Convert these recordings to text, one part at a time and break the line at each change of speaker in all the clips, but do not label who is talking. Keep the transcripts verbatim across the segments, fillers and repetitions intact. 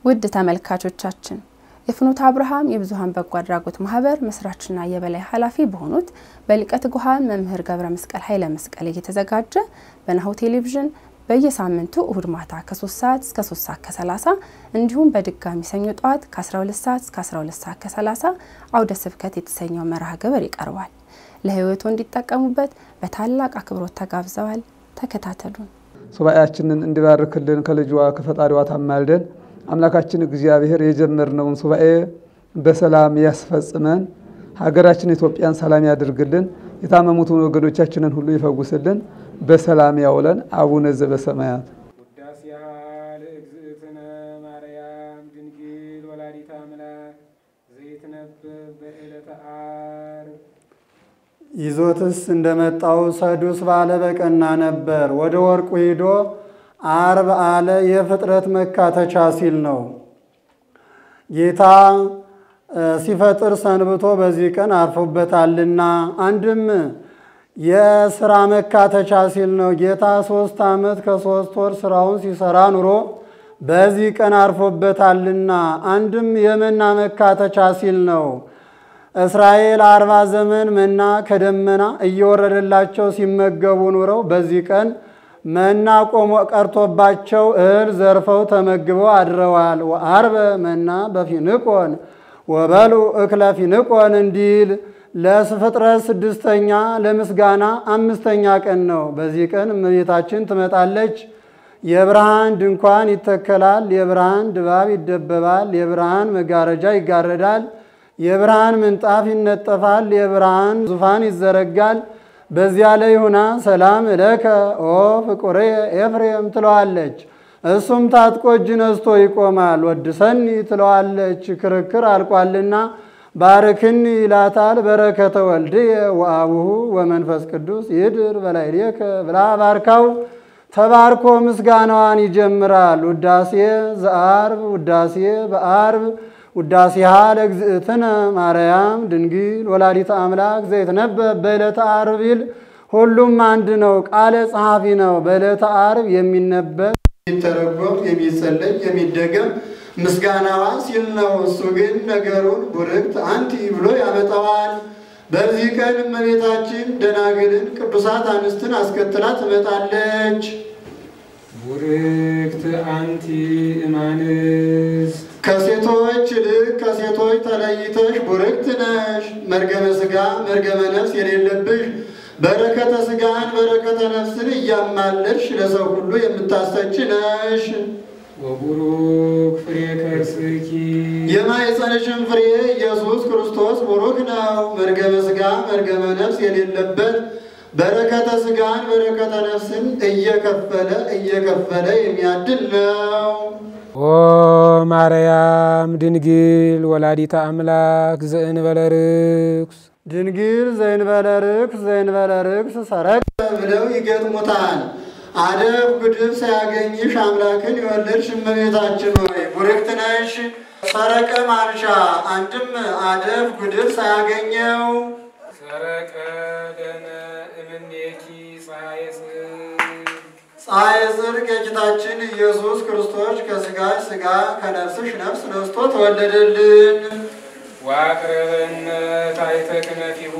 ውድ ተመልካቾቻችን የፍኖተ አብርሃም የብዙሃን በጎ አድራጎት ማህበር መስራችና የበላይ ኃላፊ በሆኑት በሊቀ ትጉሃን መምህር ገብረ መስቀል ኃይለ መስቀል እየተዘጋጀ በናሁ ቴሌቪዥን በየሳምንቱ እሁድ ማታ ከ3 ሰዓት እስከ ሶስት ሰዓት ከሰላሳ እንዲሁም በድጋሚ ሰኞ ጧት ከ12 ሰዓት እስከ አስራ ሁለት ሰዓት ከሰላሳ አውደ ስብከት የተሰኘው መርሃ ግብር ይቀርባል። ለህይወቱ እንዲጠቀሙበት በታላቅ አክብሮት ተጋብዘዋል። ተከታተሉን። ሱባኤያችንን እንዲባርክልን ከልጅዋ ከፈጣሪዋ ታማልደን አምላካችን እግዚአብሔር የጀመርነውን ሱባኤ በሰላም ያስፈጽመን። ሀገራችን ኢትዮጵያን ሰላም ያድርግልን። የታመሙትን ወገኖቻችንን ሁሉ ይፈውስልን። በሰላም ያውለን። አቡነ ዘበሰማያት
ውዳሴያ ለእግዝእትነ ማርያም ድንግል ወላዲተ አምላክ ዘይትነበብ በዕለተ ዓርብ
ይዞትስ እንደመጣው ሰዱስ ባለ በቀና ነበር። ወደ ወርቁ ሄዶ ዓርብ አለ የፍጥረት መካተቻ ሲል ነው። ጌታ ሲፈጥር ሰንብቶ በዚህ ቀን አርፎበታልና አንድም የሥራ መካተቻ ሲል ነው። ጌታ ሶስት ዓመት ከሶስት ወር ስራውን ሲሰራ ኑሮ በዚህ ቀን አርፎበታልና አንድም የመና መካተቻ ሲል ነው። እስራኤል አርባ ዘመን መና ከደመና እየወረደላቸው ሲመገቡ ኑረው በዚህ ቀን መና ቆሞ ቀርቶባቸው እህል ዘርፈው ተመግበው አድረዋል። ወዓርበ መና በፊንቆን ወበሉ እክለ ፊንቆን እንዲል ለፍጥረት ስድስተኛ ለምስጋና አምስተኛ ቀን ነው። በዚህ ቀን እመቤታችን ትመጣለች። የብርሃን ድንኳን ይተከላል፣ የብርሃን ድባብ ይደበባል፣ የብርሃን መጋረጃ ይጋረዳል፣ የብርሃን ምንጣፍ ይነጠፋል፣ የብርሃን ዙፋን ይዘረጋል። በዚያ ላይ ሆና ሰላም ለከ ኦ ፍቁሬ ኤፍሬም ትለዋለች። እሱም ታጥቆ እጅ ነስቶ ይቆማል። ወድሰኒ ትለዋለች። ክርክር አልቋልና ባርክኒ ይላታል። በረከተ ወልድየ ወአቡሁ ወመንፈስ ቅዱስ ይድር በላዕሌከ ብላ ባርካው ተባርኮ ምስጋናዋን ይጀምራል። ውዳሴ ዘዓርብ ውዳሴ በዓርብ ውዳሴሃ ለእግዝእትነ ማርያም ድንግል ወላዲተ አምላክ ዘይትነበብ በዕለተ ዓርብ ይል ሁሉም አንድ ነው። ቃለ ጸሐፊ ነው። በዕለተ ዓርብ የሚነበብ የሚተረጎም የሚጸለይ የሚደገም ምስጋናዋ ሲል ነው። እሱ ግን ነገሩን ቡርክት አንቲ ብሎ ያመጣዋል። በዚህ ቀን እመቤታችን ደናግልን ቅዱሳት አንስትን አስከትላ ትመጣለች።
ቡርክት አንቲ እማንስ
ከሴቶች ይልቅ ከሴቶች ተለይተሽ ቡርክት ነሽ። መርገመ ሥጋ መርገመ ነፍስ የሌለብሽ በረከተ ሥጋን በረከተ ነፍስን እያማለድሽ ለሰው ሁሉ የምታሰጭ ነሽ።
ወቡሩክ ፍሬ ከርስኪ
የማኅፀንሽም ፍሬ ኢየሱስ ክርስቶስ ቡሩክ ነው። መርገመ ሥጋ መርገመ ነፍስ የሌለበት በረከተ ሥጋን በረከተ ነፍስን እየከፈለ እየከፈለ የሚያድል ነው።
ኦ ማርያም ድንግል ወላዲተ አምላክ ዘእንበለ ርኩስ
ድንግል ዘእንበለ ርኩስ ዘእንበለ ርኩስ ሰረቀ ብለው ይገጥሙታል። አደፍ ጉድፍ ሳያገኝሽ አምላክን የወለድሽ እመቤታችን ሆይ ቡርክት ነሽ። ሰረቀ ማንሻ አንድም አደፍ ጉድፍ ሳያገኘው
ሰረቀ ደነ እምኔኪ ፀሐየ
ፀሐየ ጽድቅ የጌታችን ኢየሱስ ክርስቶስ ከሥጋሽ ሥጋ ከነፍስሽ ነፍስ ነስቶ ተወለደልን።
ወአቅረበነ ታሕተ ክነፊሁ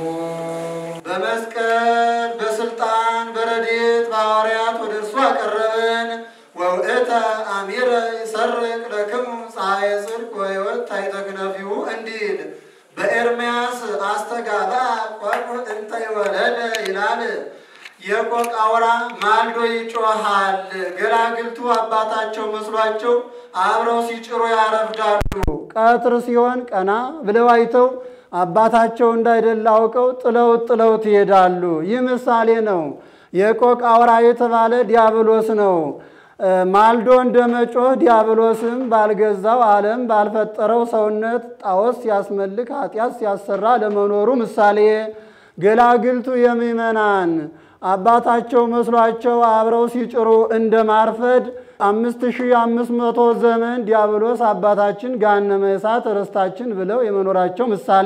በመስቀል በስልጣን በረድኤት በሐዋርያት ወደ እርሱ አቀረበን። ወውእተ አሚረ ይሰርቅ ለክሙ ፀሐየ ጽድቅ ወሕይወት ታሕተ ክነፊሁ እንዲል በኤርምያስ አስተጋባ ቆቅ እንተ ይወለደ ይላል። የቆቅ አውራ ማልዶ ይጮሃል። ገላግልቱ አባታቸው መስሏቸው አብረው ሲጭሩ ያረፍዳሉ። ቀትር ሲሆን ቀና ብለው አይተው አባታቸው እንዳይደለ አውቀው ጥለው ጥለው ይሄዳሉ። ይህ ምሳሌ ነው። የቆቅ አውራ የተባለ ዲያብሎስ ነው። ማልዶ እንደመጮህ ዲያብሎስም ባልገዛው ዓለም ባልፈጠረው ሰውነት ጣዖት ሲያስመልክ ኃጢአት ሲያሰራ ለመኖሩ ምሳሌ ገላግልቱ የሚመናን አባታቸው መስሏቸው አብረው ሲጭሩ እንደማርፈድ አምስት ሺህ አምስት መቶ ዘመን ዲያብሎስ አባታችን ገሃነመ እሳት ርስታችን ብለው የመኖራቸው ምሳሌ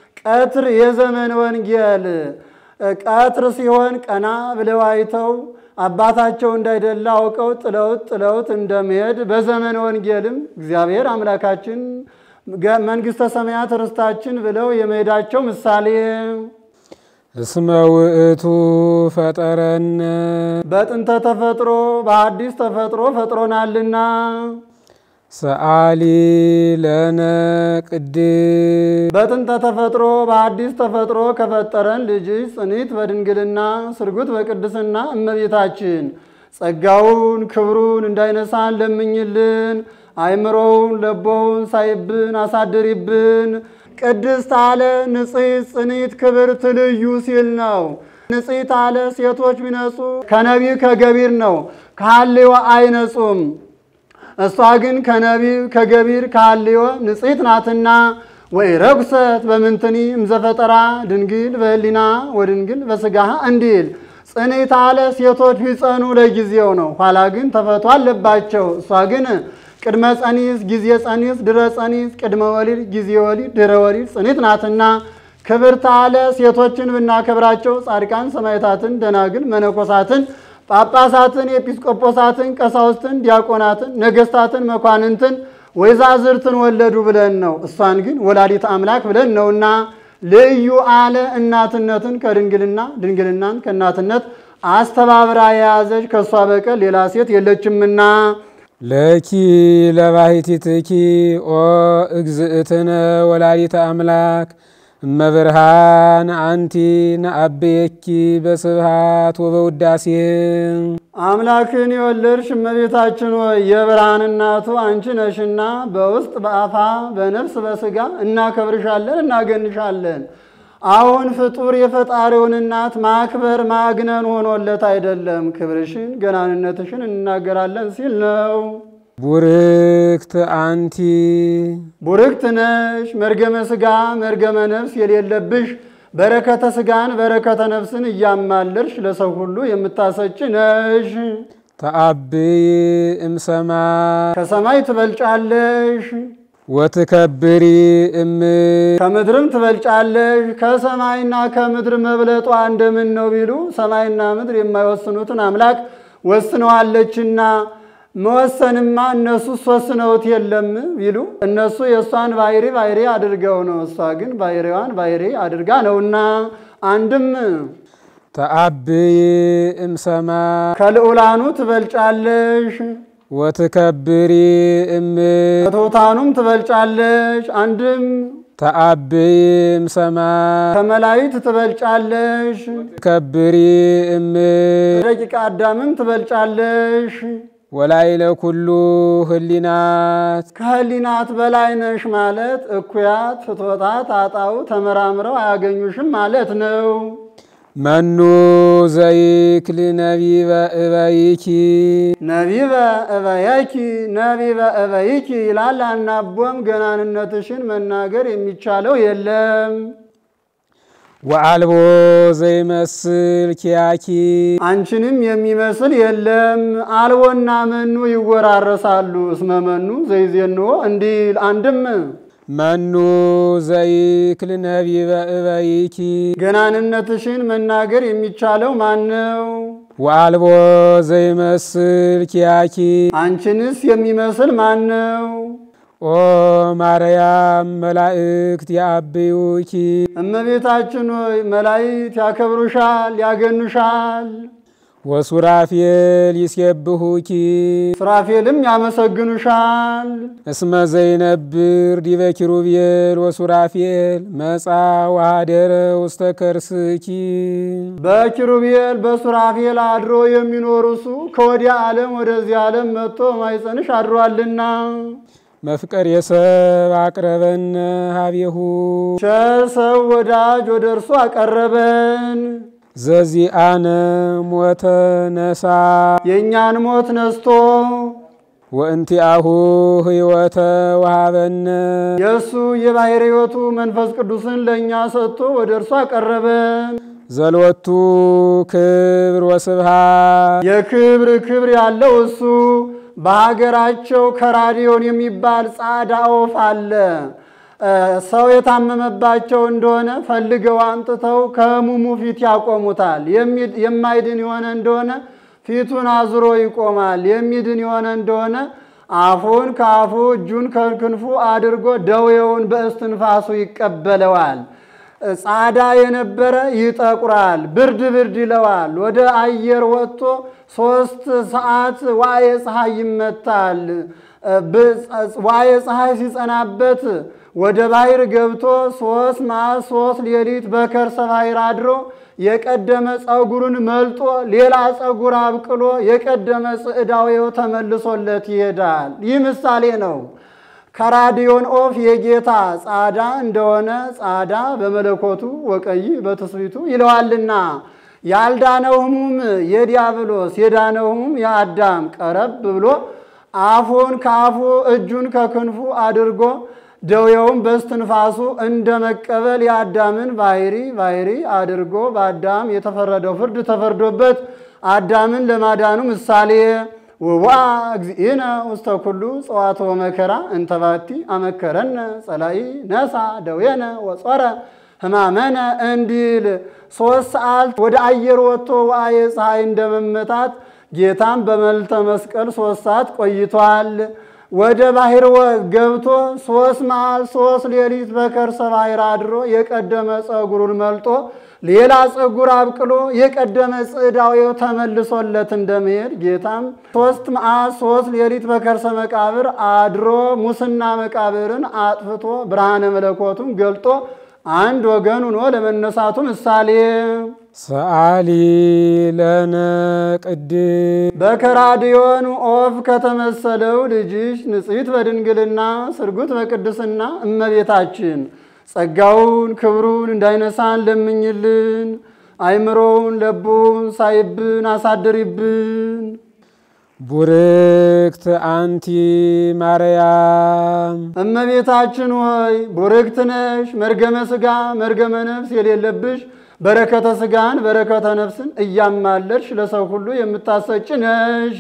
ቀትር የዘመን ወንጌል ቀትር ሲሆን ቀና ብለው አይተው አባታቸው እንዳይደለ አውቀው ጥለውት ጥለውት እንደመሄድ በዘመነ ወንጌልም እግዚአብሔር አምላካችን መንግሥተ ሰማያት ርስታችን ብለው የመሄዳቸው ምሳሌ
እስመ ውእቱ ፈጠረን
በጥንተ ተፈጥሮ በአዲስ ተፈጥሮ ፈጥሮናልና
ሰአሊ ለነ ቅድስ
በጥንተ ተፈጥሮ በአዲስ ተፈጥሮ ከፈጠረን ልጅ ጽኒት በድንግልና ስርጉት በቅድስና እመቤታችን ጸጋውን ክብሩን እንዳይነሳን ለምኝልን። አይምሮውን ለቦውን ሳይብን አሳድሪብን። ቅድስት አለ ንጽሕት ጽኒት ክብርት ልዩ ሲል ነው። ንጽሕት አለ ሴቶች ቢነጹ ከነቢብ ከገቢር ነው፣ ከሐልዮ አይነጹም። እሷ ግን ከነቢብ ከገቢር ከሐልዮ ንጽሕት ናትና ወይ ረኩሰት በምንትኒ እምዘፈጠራ ድንግል በህሊና ወድንግል በስጋሃ እንዲል ጽኒት አለ ሴቶች ቢጸኑ ለጊዜው ነው፣ ኋላ ግን ተፈቶ አለባቸው። እሷ ግን ቅድመ ጸኒስ ጊዜ ጸኒስ ድረ ጸኒስ ቅድመ ወሊድ ጊዜ ወሊድ ድረ ወሊድ ጽኒት ናትና ክብርት አለ ሴቶችን ብናከብራቸው ጻድቃን ሰማዕታትን ደናግል መነኮሳትን ጳጳሳትን ኤጲስቆጶሳትን ቀሳውስትን ዲያቆናትን ነገስታትን መኳንንትን ወይዛዝርትን ወለዱ ብለን ነው። እሷን ግን ወላዲት አምላክ ብለን ነውና ልዩ አለ እናትነትን ከድንግልና ድንግልናን ከእናትነት አስተባብራ የያዘች ከሷ በቀር ሌላ ሴት የለችምና
ለኪ ለባሕቲትኪ ኦ እግዝእትነ ወላዲተ አምላክ እመብርሃን አንቲ ነአብየኪ በስብሐት ወበውዳሴ
አምላክን የወለድሽ እመቤታችን ሆይ የብርሃን እናቱ አንቺ ነሽና በውስጥ በአፋ በነፍስ በስጋ እናከብርሻለን እናገንሻለን። አሁን ፍጡር የፈጣሪውን እናት ማክበር ማግነን ሆኖለት አይደለም፣ ክብርሽን ገናንነትሽን እናገራለን ሲል ነው። ቡርክት አንቲ ቡርክት ነሽ መርገመ ስጋ መርገመ ነፍስ የሌለብሽ በረከተ ስጋን በረከተ ነፍስን እያማለርሽ ለሰው ሁሉ የምታሰጭ ነሽ። ተአብይ እምሰማይ ከሰማይ ትበልጫለሽ። ወትከብሪ እም ከምድርም ትበልጫለሽ። ከሰማይና ከምድር መብለጧ እንደምን ነው ቢሉ ሰማይና ምድር የማይወስኑትን አምላክ ወስነዋለችና መወሰንማ እነሱ ወስነውት የለም ቢሉ እነሱ የእሷን ባሕሪ ባሕሪ አድርገው ነው፣ እሷ ግን ባሕሪዋን ባሕሪ አድርጋ ነውና አንድም ተአብይ እምሰማይ ከልዑላኑ ትበልጫለሽ። ወትከብሪ እም ከትሑታኑም ትበልጫለሽ። አንድም ተአብይ እምሰማይ ከመላእክት ትበልጫለሽ። ከብሪ እም ደቂቀ አዳምም ትበልጫለሽ። ወላይለ ኩሉ ህሊናት ከህሊናት በላይ ነሽ ማለት እኩያት ፍትወታት አጣው ተመራምረው አያገኙሽም ማለት ነው። መኑ ዘይክል ነቢበ እበይኪ ነቢበ እበይኪ ነቢበ እበይኪ ይላል አናቦም ገናንነትሽን መናገር የሚቻለው የለም። ወአልቦ ዘይመስል ኪያኪ አንቺንም የሚመስል የለም። አልቦና መኑ ይወራረሳሉ እስመ መኑ ዘይዜንዎ እንዲል አንድም መኑ ዘይክል ነቢበ እበይኪ ገናንነትሽን መናገር የሚቻለው ማነው? ወአልቦ ዘይመስል ኪያኪ አንቺንስ የሚመስል ማነው? ኦ ማርያም መላእክት ያብዩኪ እመቤታችን ሆይ መላእክት ያከብሩሻል ያገኑሻል። ወሱራፌል ይስየብሁኪ ሱራፌልም ያመሰግኑሻል። እስመ ዘይነብር ዲበ ኪሩቤል ወሱራፌል መጻ ወኀደረ ውስተ ከርስኪ በኪሩቤል በሱራፌል አድሮ የሚኖር እሱ ከወዲያ ዓለም ወደዚህ ዓለም መጥቶ ማይጸንሽ አድሯልና። መፍቀር የሰብ አቅረበን ሀቤሁ ቸር ሰው ወዳጅ ወደ እርሱ አቀረበን። ዘዚአነ ሞተ ነሳ የእኛን ሞት ነስቶ ወእንቲአሁ ሕይወተ ወሀበነ የእሱ የባሕርይ ሕይወቱ መንፈስ ቅዱስን ለእኛ ሰጥቶ ወደ እርሱ አቀረበን። ዘሎቱ ክብር ወስብሐት የክብር ክብር ያለው እሱ በሀገራቸው ከራዲዮን የሚባል ጻዳ ወፍ አለ። ሰው የታመመባቸው እንደሆነ ፈልገው አምጥተው ከሙሙ ፊት ያቆሙታል። የማይድን የሆነ እንደሆነ ፊቱን አዙሮ ይቆማል። የሚድን የሆነ እንደሆነ አፉን ከአፉ እጁን ከክንፉ አድርጎ ደዌውን በእስትንፋሱ ይቀበለዋል። ጻዳ የነበረ ይጠቁራል፣ ብርድ ብርድ ይለዋል። ወደ አየር ወጥቶ ሶስት ሰዓት ዋየ ፀሐይ ይመታል። ዋየ ፀሐይ ሲጸናበት ወደ ባህር ገብቶ ሶስት መዓልት ሶስት ሌሊት በከርሰ ባህር አድሮ የቀደመ ጸጉሩን መልጦ ሌላ ጸጉር አብቅሎ የቀደመ ጽዕዳዌው ተመልሶለት ይሄዳል። ይህ ምሳሌ ነው። ከራዲዮን ኦፍ የጌታ ጻዳ እንደሆነ ጻዳ በመለኮቱ ወቀይ በትስቢቱ ይለዋልና ያልዳነው ሕሙም የዲያብሎስ የዳነው ሕሙም የአዳም ቀረብ ብሎ አፉን ከአፉ እጁን ከክንፉ አድርጎ ደዌውን በስትንፋሱ እንደ መቀበል የአዳምን ባህሪ ባህሪ አድርጎ በአዳም የተፈረደው ፍርድ ተፈርዶበት አዳምን ለማዳኑ ምሳሌ ወዋ እግዚእነ ውስተ ኩሉ ጸዋቶ መከራ እንተባቲ አመከረነ ጸላይ ነሳ ደዌነ ወጾረ ሕማመነ እንዲል ሶስት ሰዓት ወደ አየር ወጥቶ ዋየ ፀሐይ እንደመመታት ጌታም በመልዕልተ መስቀል ሶስት ሰዓት ቆይቷል። ወደ ባህር ገብቶ ሶስት መዓልት ሶስት ሌሊት በከርሰ ባህር አድሮ የቀደመ ጸጉሩን መልጦ ሌላ ጸጉር አብቅሎ የቀደመ ጽዕዳዌው ተመልሶለት እንደመሄድ ጌታም ሶስት መዓልት ሶስት ሌሊት በከርሰ መቃብር አድሮ ሙስና መቃብርን አጥፍቶ ብርሃነ መለኮቱን ገልጦ አንድ ወገን ሆኖ ለመነሳቱ ምሳሌ
ሰአሊ ለነ ቅድስት
በከራዲዮን ኦፍ ከተመሰለው ልጅሽ ንጽሕት በድንግልና ስርጉት በቅድስና እመቤታችን ጸጋውን ክብሩን እንዳይነሳን ለምኝልን። አይምሮውን ለቡን ሳይብን አሳድሪብን።
ቡርክት አንቲ ማርያም
እመቤታችን ሆይ ቡርክት ነሽ፣ መርገመ ሥጋ መርገመ ነፍስ የሌለብሽ በረከተ ሥጋን በረከተ ነፍስን እያማለድሽ ለሰው ሁሉ የምታሰጭ ነሽ።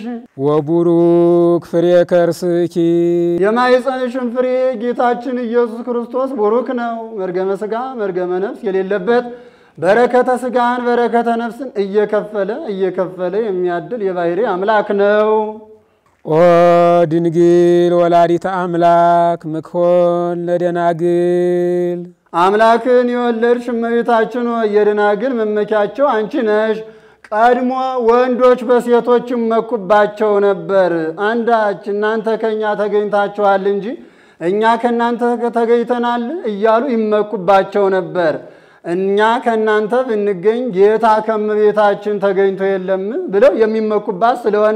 ወቡሩክ ፍሬ ከርስኪ
የማኅፀንሽን ፍሬ ጌታችን ኢየሱስ ክርስቶስ ቡሩክ ነው። መርገመ ሥጋ መርገመ ነፍስ የሌለበት በረከተ ሥጋን በረከተ ነፍስን እየከፈለ እየከፈለ የሚያድል የባህሪ አምላክ ነው።
ኦ ድንግል ወላዲተ አምላክ ምክሆን ለደናግል
አምላክን የወለድሽ እመቤታችን ሆይ የደናግል መመኪያቸው አንቺ ነሽ። ቀድሞ ወንዶች በሴቶች ይመኩባቸው ነበር። አንዳች እናንተ ከኛ ተገኝታችኋል እንጂ እኛ ከናንተ ተገኝተናል እያሉ ይመኩባቸው ነበር። እኛ ከናንተ ብንገኝ ጌታ ከመቤታችን ተገኝቶ የለም ብለው የሚመኩባት ስለሆነ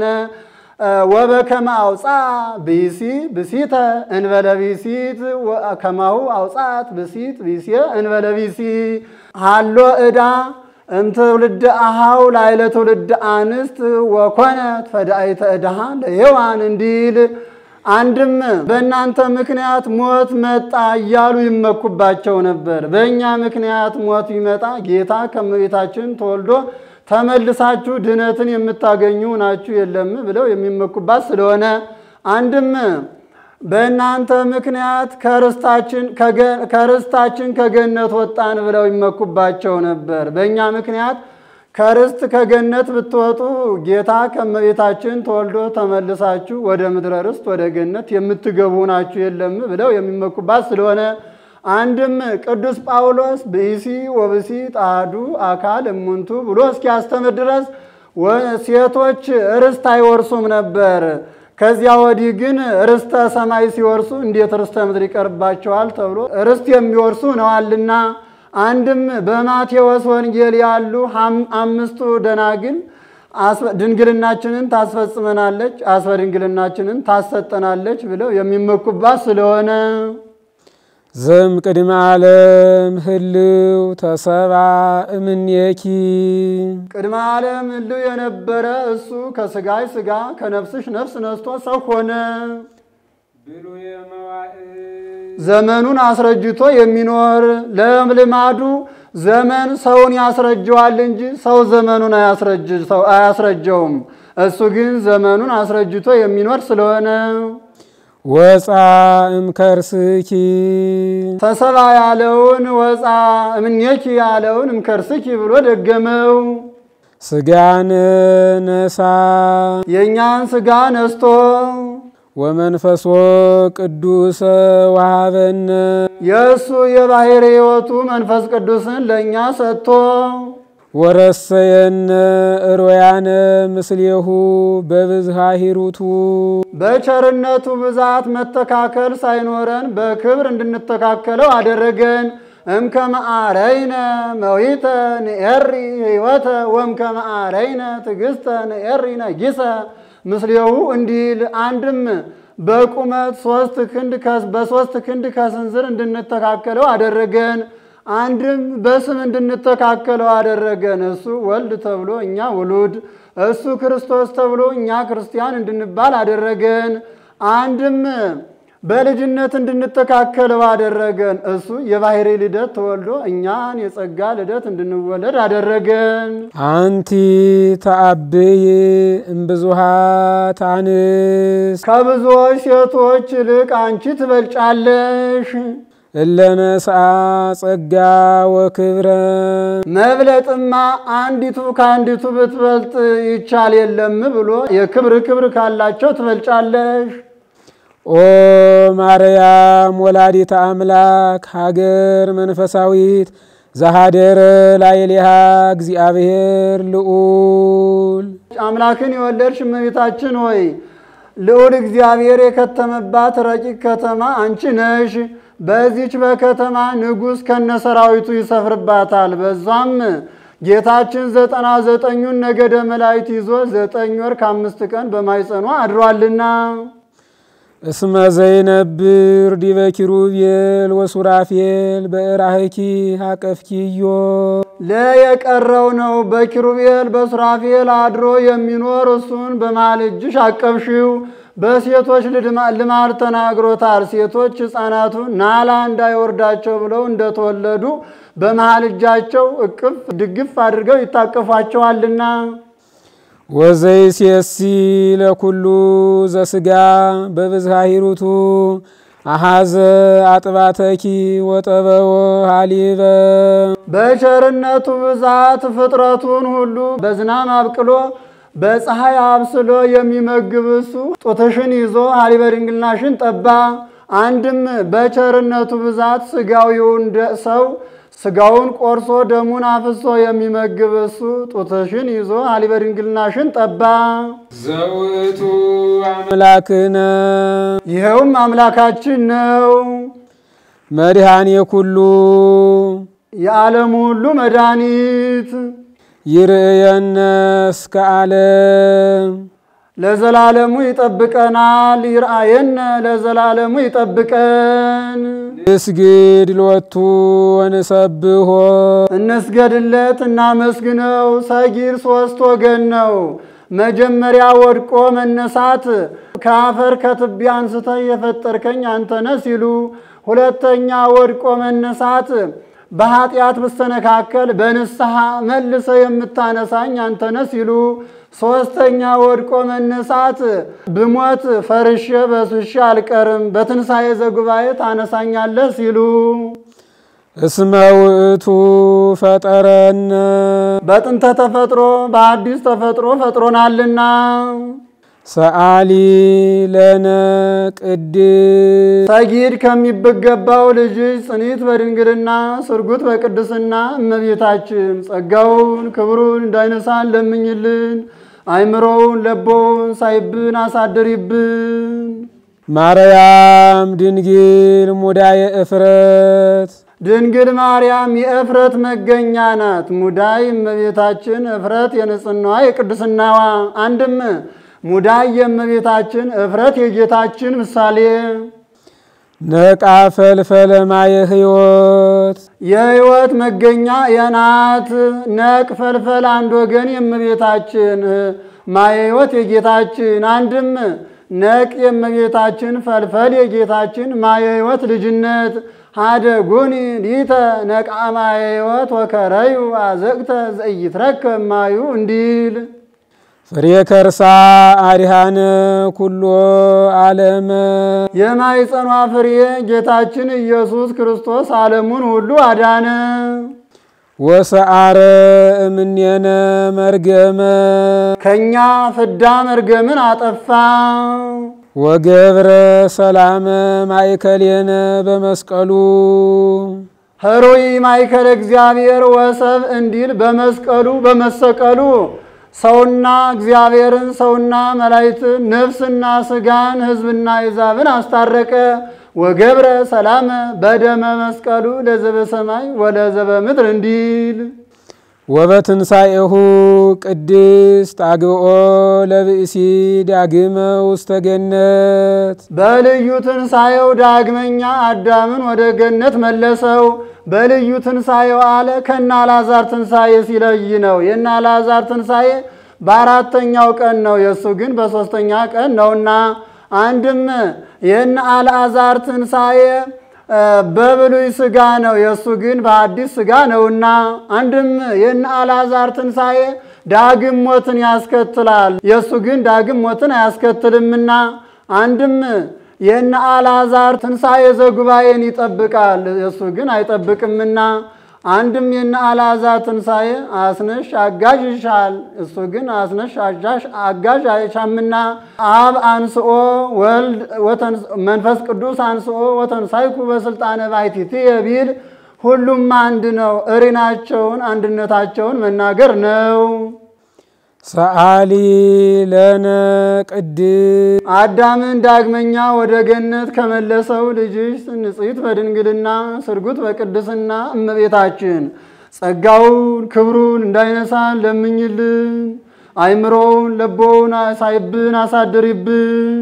ወበከመ አውፃ ብእሲ ብእሲተ እንበለ ብእሲት ከማሁ አውፃት ብእሲት ብእሲየ እንበለ ብእሲ ሃሎ ዕዳ እምትውልደ አሃው ላዕለ ትውልደ አንስት ወኮነት ፈዳኢተ ዕዳሃ ለሔዋን እንዲል አንድም በእናንተ ምክንያት ሞት መጣ እያሉ ይመኩባቸው ነበር። በእኛ ምክንያት ሞት ይመጣ ጌታ ከመቤታችን ተወልዶ ተመልሳችሁ ድነትን የምታገኙ ናችሁ የለም ብለው የሚመኩባት ስለሆነ አንድም በእናንተ ምክንያት ከርስታችን ከርስታችን ከገነት ወጣን ብለው ይመኩባቸው ነበር። በእኛ ምክንያት ከርስት ከገነት ብትወጡ ጌታ ከመቤታችን ተወልዶ ተመልሳችሁ ወደ ምድረ ርስት ወደ ገነት የምትገቡ ናችሁ የለም ብለው የሚመኩባት ስለሆነ አንድም ቅዱስ ጳውሎስ ብእሲ ወብእሲ አሐዱ አካል እሙንቱ ብሎ እስኪያስተምር ድረስ ሴቶች ርስት አይወርሱም ነበር። ከዚያ ወዲህ ግን ርስተ ሰማይ ሲወርሱ እንዴት ርስተ ምድር ይቀርባቸዋል ተብሎ ርስት የሚወርሱ ነዋልና አንድም በማቴዎስ ወንጌል ያሉ አምስቱ ደናግል ድንግልናችንን ታስፈጽመናለች አስበ ድንግልናችንን ታሰጠናለች ብለው የሚመኩባት ስለሆነ ዘም ቅድመ ዓለም ህልው ተሰባ እምኔኪ ቅድመ ዓለም ህልው የነበረ እሱ ከስጋይ ስጋ ከነፍስሽ ነፍስ ነስቶ ሰው ሆነ። ዘመኑን አስረጅቶ የሚኖር ለልማዱ ዘመን ሰውን ያስረጀዋል እንጂ ሰው ዘመኑን አያስረጀውም። እሱ ግን ዘመኑን አስረጅቶ የሚኖር ስለሆነ ወፃ እምከርስኪ ተሰባ ያለውን ወፃ እምኔኪ ያለውን እምከርስኪ ብሎ ደገመው።
ስጋነ ነሳ
የእኛን ስጋ ነስቶ
ወመንፈሶ ቅዱስ ወሃበነ
የእሱ የባሕሪ ሕይወቱ መንፈስ ቅዱስን ለእኛ ሰጥቶ
ወረሰየነ እሮያነ ምስሌሁ በብዝሃ ሂሩቱ
በቸርነቱ ብዛት መተካከል ሳይኖረን በክብር እንድንተካከለው አደረገን። እምከመ አረይነ መዊተ ንኤሪ ሕይወተ ወእምከመ አረይነ ትዕግሥተ ንኤሪ ነጊሰ ምስሌሁ እንዲል አንድም በቁመት ሶስት ክንድ በሶስት ክንድ ከስንዝር እንድንተካከለው አደረገን። አንድም በስም እንድንተካከለው አደረገን። እሱ ወልድ ተብሎ እኛ ውሉድ፣ እሱ ክርስቶስ ተብሎ እኛ ክርስቲያን እንድንባል አደረገን። አንድም በልጅነት እንድንተካከለው አደረገን። እሱ የባሕሪ ልደት ተወልዶ እኛን የጸጋ ልደት እንድንወለድ አደረገን።
አንቲ ተአብይ እምብዙሃት አንስት
ከብዙዎች ሴቶች ይልቅ አንቺ ትበልጫለሽ።
እለነስአ ጸጋ ወክብረ
መብለጥማ አንዲቱ ከአንዲቱ ብትበልጥ ይቻል የለም ብሎ የክብር ክብር ካላቸው ትበልጫለሽ።
ኦ ማርያም ወላዲተ አምላክ ሀገር መንፈሳዊት ዘሃደረ ላዕሌሃ እግዚአብሔር ልዑል
አምላክን የወለድሽ እመቤታችን ሆይ ልዑል እግዚአብሔር የከተመባት ረቂቅ ከተማ አንቺ ነሽ። በዚች በከተማ ንጉሥ ከነሰራዊቱ ይሰፍርባታል። በዛም ጌታችን ዘጠና ዘጠኙን ነገደ መላእክት ይዞ ዘጠኝ ወር ከአምስት ቀን በማይጸኗ አድሯልና።
እስመ ዘይነብር ዲበ ኪሩቤል ወሱራፌል በእራህኪ አቀፍኪዮ
ለየቀረው ነው በኪሩቤል በሱራፌል አድሮ የሚኖር እሱን በመሃል እጅሽ አቀፍሽው። በሴቶች ልማድ ተናግሮታል። ሴቶች ሕፃናቱ ናላ እንዳይወርዳቸው ብለው እንደተወለዱ በመሃል እጃቸው እቅፍ ድግፍ አድርገው ይታቀፏቸዋልና።
ወዘይሴሲ ለኩሉ ዘስጋ በብዝሃ ሂሩቱ አሐዘ አጥባተኪ ወጠበወ ሀሊበ
በቸርነቱ ብዛት ፍጥረቱን ሁሉ በዝናም አብቅሎ በፀሐይ አብስሎ የሚመግብ እሱ ጡትሽን ይዞ ሀሊበ ድንግልናሽን ጠባ። አንድም በቸርነቱ ብዛት ስጋዊውን ሰው ስጋውን ቆርሶ ደሙን አፍሶ የሚመግብ እሱ ጡትሽን ይዞ ሀሊበ ድንግልናሽን ጠባ።
ዘውእቱ አምላክነ
ይኸውም አምላካችን ነው።
መድኃኔ ኩሉ
የዓለሙ ሁሉ መድኃኒት
ይርየነ እስከ ዓለም
ለዘላለሙ ይጠብቀናል። ይርአየነ ለዘላለሙ ይጠብቀን።
ንስግድ ሎቱ ወንሰብሖ
እንስገድለት እናመስግነው። ሰጊድ ሶስት ወገን ነው። መጀመሪያ ወድቆ መነሳት ከአፈር ከትቢያ አንስተህ የፈጠርከኝ አንተነ ሲሉ፣ ሁለተኛ ወድቆ መነሳት በኃጢአት ብስተነካከል በንስሐ መልሰ የምታነሳኝ አንተነ ሲሉ፣ ሶስተኛ ወድቆ መነሳት ብሞት ፈርሼ በሱሼ አልቀርም በትንሣኤ ዘጉባኤ ታነሳኛለህ ሲሉ፣
እስመ ውእቱ ፈጠረነ
በጥንተ ተፈጥሮ በአዲስ ተፈጥሮ ፈጥሮናልና።
ሰአሊ ለነ ቅድስ
ሰጊድ ከሚበገባው ልጅሽ ጽኒት በድንግልና ስርጉት በቅድስና እመቤታችን ጸጋውን ክብሩን እንዳይነሳን ለምኝልን። አይምሮውን ለቦውን ሳይብን አሳድሪብን።
ማርያም ድንግል ሙዳየ እፍረት
ድንግል ማርያም የእፍረት መገኛ ናት። ሙዳይ እመቤታችን እፍረት የንጽሕናዋ የቅድስናዋ። አንድም ሙዳይ የእመቤታችን እፍረት የጌታችን ምሳሌ።
ነቃ ፈልፈለ ማየ ሕይወት
የሕይወት መገኛ የናት። ነቅ ፈልፈል አንድ ወገን የእመቤታችን ማየ ሕይወት የጌታችን። አንድም ነቅ የእመቤታችን ፈልፈል የጌታችን ማየ ሕይወት ልጅነት። ሀደጉኒ ሊተ ነቃ ማየ ሕይወት ወከረዩ አዘቅተ ዘኢይትረከብ ማዩ እንዲል
ፍሬ ከርሳ አድኃነ ኩሎ ዓለመ
የማኅፀኗ ፍሬ ጌታችን ኢየሱስ ክርስቶስ ዓለሙን ሁሉ አዳነ።
ወሰአረ እምኔነ መርገመ
ከኛ ፍዳ መርገምን አጠፋ።
ወገብረ ሰላመ ማእከሌነ በመስቀሉ
ኅሩይ ማእከለ እግዚአብሔር ወሰብ እንዲል በመስቀሉ በመሰቀሉ ሰውና እግዚአብሔርን ሰውና መላእክትን ነፍስና ስጋን ሕዝብና አሕዛብን አስታረቀ። ወገብረ ሰላመ በደመ መስቀሉ ለዘበ ሰማይ ወለዘበ ምድር እንዲል
ወበትንሣኤሁ ቅድስት አግብኦ ለብእሲ ዳግመ ውስተ ገነት
በልዩ ትንሣኤው ዳግመኛ አዳምን ወደ ገነት መለሰው። በልዩ ትንሣኤው አለ ከነ አልዓዛር ትንሣኤ ሲለይ ነው። የነ አልዓዛር ትንሣኤ በአራተኛው ቀን ነው፣ የእሱ ግን በሦስተኛ ቀን ነውና። አንድም የነ አልዓዛር ትንሣኤ በብሉይ ሥጋ ነው፣ የእሱ ግን በአዲስ ሥጋ ነውና። አንድም የነ አልዓዛር ትንሣኤ ዳግም ሞትን ያስከትላል፣ የእሱ ግን ዳግም ሞትን አያስከትልምና። አንድም የነ አልዓዛር ትንሣኤ ዘጉባኤን ይጠብቃል፣ የእሱ ግን አይጠብቅምና። አንድም የነ አልዓዛር ትንሣኤ አስነሽ አጋዥ ይሻል፣ እሱ ግን አስነሽ አጋዥ አይሻምና። አብ አንስኦ ወልድ መንፈስ ቅዱስ አንስኦ ወተንሳይኩ በስልጣነ ባሕቲትየ ቢል ሁሉም አንድ ነው። እሪናቸውን አንድነታቸውን መናገር ነው።
ሰአሊ ለነ ቅድስት
አዳምን ዳግመኛ ወደ ገነት ከመለሰው ልጅሽ ንጽሕት በድንግልና ስርጉት በቅድስና እመቤታችን ጸጋውን ክብሩን እንዳይነሳን ለምኝልን። አይምሮውን ለቦውን ሳይብን አሳድሪብን።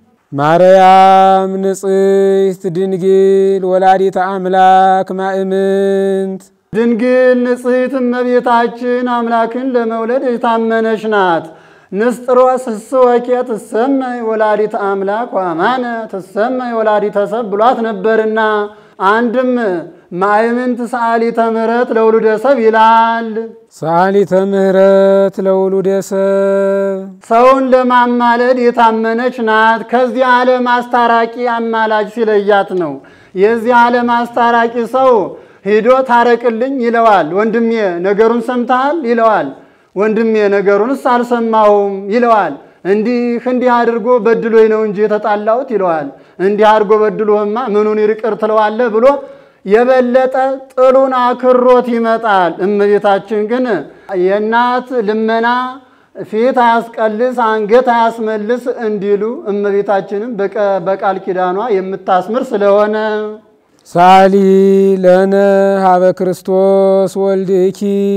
ማርያም ንጽሕት ድንግል ወላዲተ አምላክ ማእምንት
ድንግል ንጽሕት እመቤታችን አምላክን ለመውለድ የታመነች ናት። ንስጥሮስ እስወኬ ትሰመይ ወላዲተ አምላክ ወአማነ ትሰመይ ወላዲተ ሰብ ብሏት ነበርና። አንድም ማእምንት ሰአሊተ ምሕረት ለውሉደ ሰብ ይላል።
ሰአሊተ ምሕረት ለውሉደ ሰብ
ሰውን ለማማለድ የታመነች ናት። ከዚህ ዓለም አስታራቂ አማላጅ ሲለያት ነው። የዚህ ዓለም አስታራቂ ሰው ሄዶ ታረቅልኝ ይለዋል። ወንድሜ ነገሩን ሰምተሃል ይለዋል። ወንድሜ ነገሩንስ አልሰማሁም ይለዋል። እንዲህ እንዲህ አድርጎ በድሎኝ ነው እንጂ የተጣላሁት ይለዋል። እንዲህ አድርጎ በድሎህማ ምኑን ይቅር ትለዋለህ ብሎ የበለጠ ጥሉን አክሮት ይመጣል። እመቤታችን ግን የእናት ልመና ፊት አያስቀልስ አንገት አያስመልስ እንዲሉ እመቤታችንም በቃል ኪዳኗ የምታስምር ስለሆነ
ሳሊ ለነ ሀበ ክርስቶስ ወልድኪ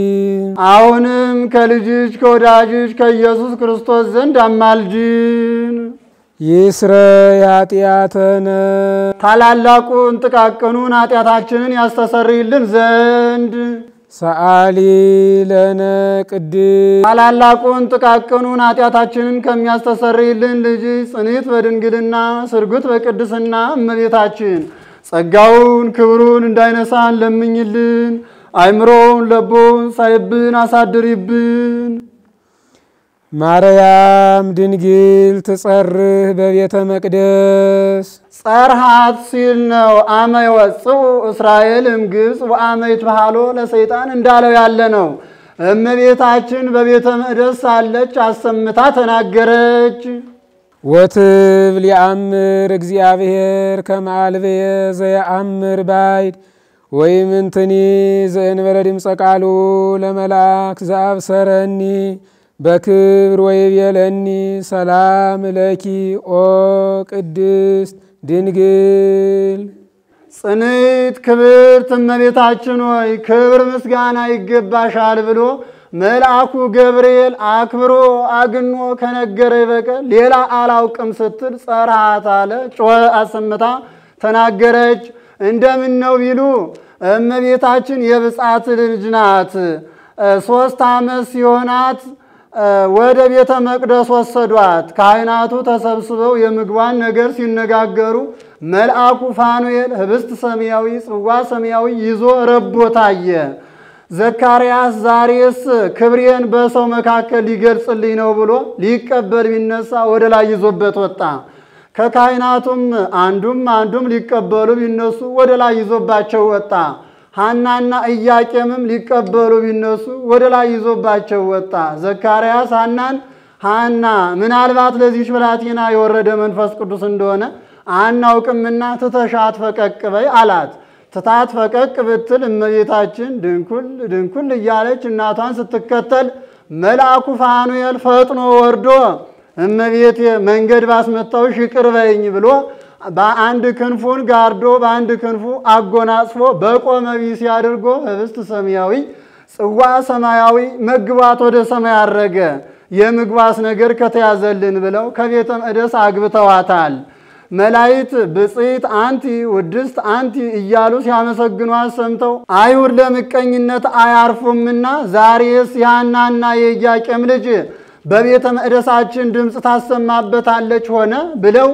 አሁንም ከልጅሽ ከወዳጅሽ ከኢየሱስ ክርስቶስ ዘንድ አማልጅን።
ይስረ ኃጢአተነ
ታላላቁን ጥቃቅኑን ኃጢአታችንን ያስተሰርይልን ዘንድ
ሰአሊ ለነ ቅድስት
ታላላቁን ጥቃቅኑን ኃጢአታችንን ከሚያስተሰርይልን ልጅሽ ጽንዕት በድንግልና ስርጉት በቅድስና እመቤታችን ጸጋውን ክብሩን እንዳይነሳን ለምኝልን። አይምሮውን ለቦውን ሳይብን አሳድሪብን።
ማርያም ድንግል ትጸርህ በቤተ መቅደስ
ጸርሃት ሲል ነው። አመ ይወፅኡ እስራኤል እምግብፅ ወአመ ይትበሃሎ ለሰይጣን እንዳለው ያለ ነው። እመቤታችን በቤተ መቅደስ ሳለች አሰምታ ተናገረች።
ወትብል ያአምር እግዚአብሔር ከመአልብየ ዘየአምር ባይድ ወይምንትኒ ዘእንበለ ድምፀ ቃሉ ለመልአክ ዘአብሰረኒ በክብር ወይቤለኒ ሰላም ለኪ ኦ ቅድስት ድንግል።
ጽንዕት ክብርት እመቤታችን ሆይ ክብር ምስጋና ይገባሻል ብሎ መልአኩ ገብርኤል አክብሮ አግኖ ከነገረኝ በቀር ሌላ አላውቅም ስትል ጸርሃት አለ። ጮኸ አሰምታ ተናገረች። እንደምን ነው ቢሉ እመቤታችን የብጻት ልጅ ናት። ሶስት ዓመት ሲሆናት ወደ ቤተ መቅደስ ወሰዷት። ካህናቱ ተሰብስበው የምግቧን ነገር ሲነጋገሩ መልአኩ ፋኑኤል ህብስት ሰማያዊ ጽዋ ሰማያዊ ይዞ ረቦ ታየ። ዘካርያስ ዛሬስ ክብሬን በሰው መካከል ሊገልጽልኝ ነው ብሎ ሊቀበል ቢነሳ ወደ ላይ ይዞበት ወጣ። ከካህናቱም አንዱም አንዱም ሊቀበሉ ቢነሱ ወደ ላይ ይዞባቸው ወጣ። ሐናና ኢያቄምም ሊቀበሉ ቢነሱ ወደ ላይ ይዞባቸው ወጣ። ዘካርያስ ሐናን ሐና ምናልባት ለዚህች ብላቴና የወረደ መንፈስ ቅዱስ እንደሆነ አናውቅምና ትተሻት ፈቀቅ በይ አላት። ትታት ፈቀቅ ብትል እመቤታችን ድንኩል ድንኩል እያለች እናቷን ስትከተል መልአኩ ፋኑኤል ፈጥኖ ወርዶ እመቤቴ መንገድ ባስመታውሽ ይቅር በይኝ ብሎ በአንድ ክንፉን ጋርዶ በአንድ ክንፉ አጎናጽፎ በቆመ ቢስ አድርጎ ህብስት ሰማያዊ ጽዋ ሰማያዊ መግባት ወደ ሰማይ አረገ። የምግባስ ነገር ከተያዘልን ብለው ከቤተ መቅደስ አግብተዋታል። መላእክት ብጽዕት አንቲ ውድስት አንቲ እያሉ ሲያመሰግኗት ሰምተው አይሁድ ለምቀኝነት አያርፉምና ዛሬስ የሐናና የኢያቄም ልጅ በቤተ መቅደሳችን ድምፅ ታሰማበታለች ሆነ ብለው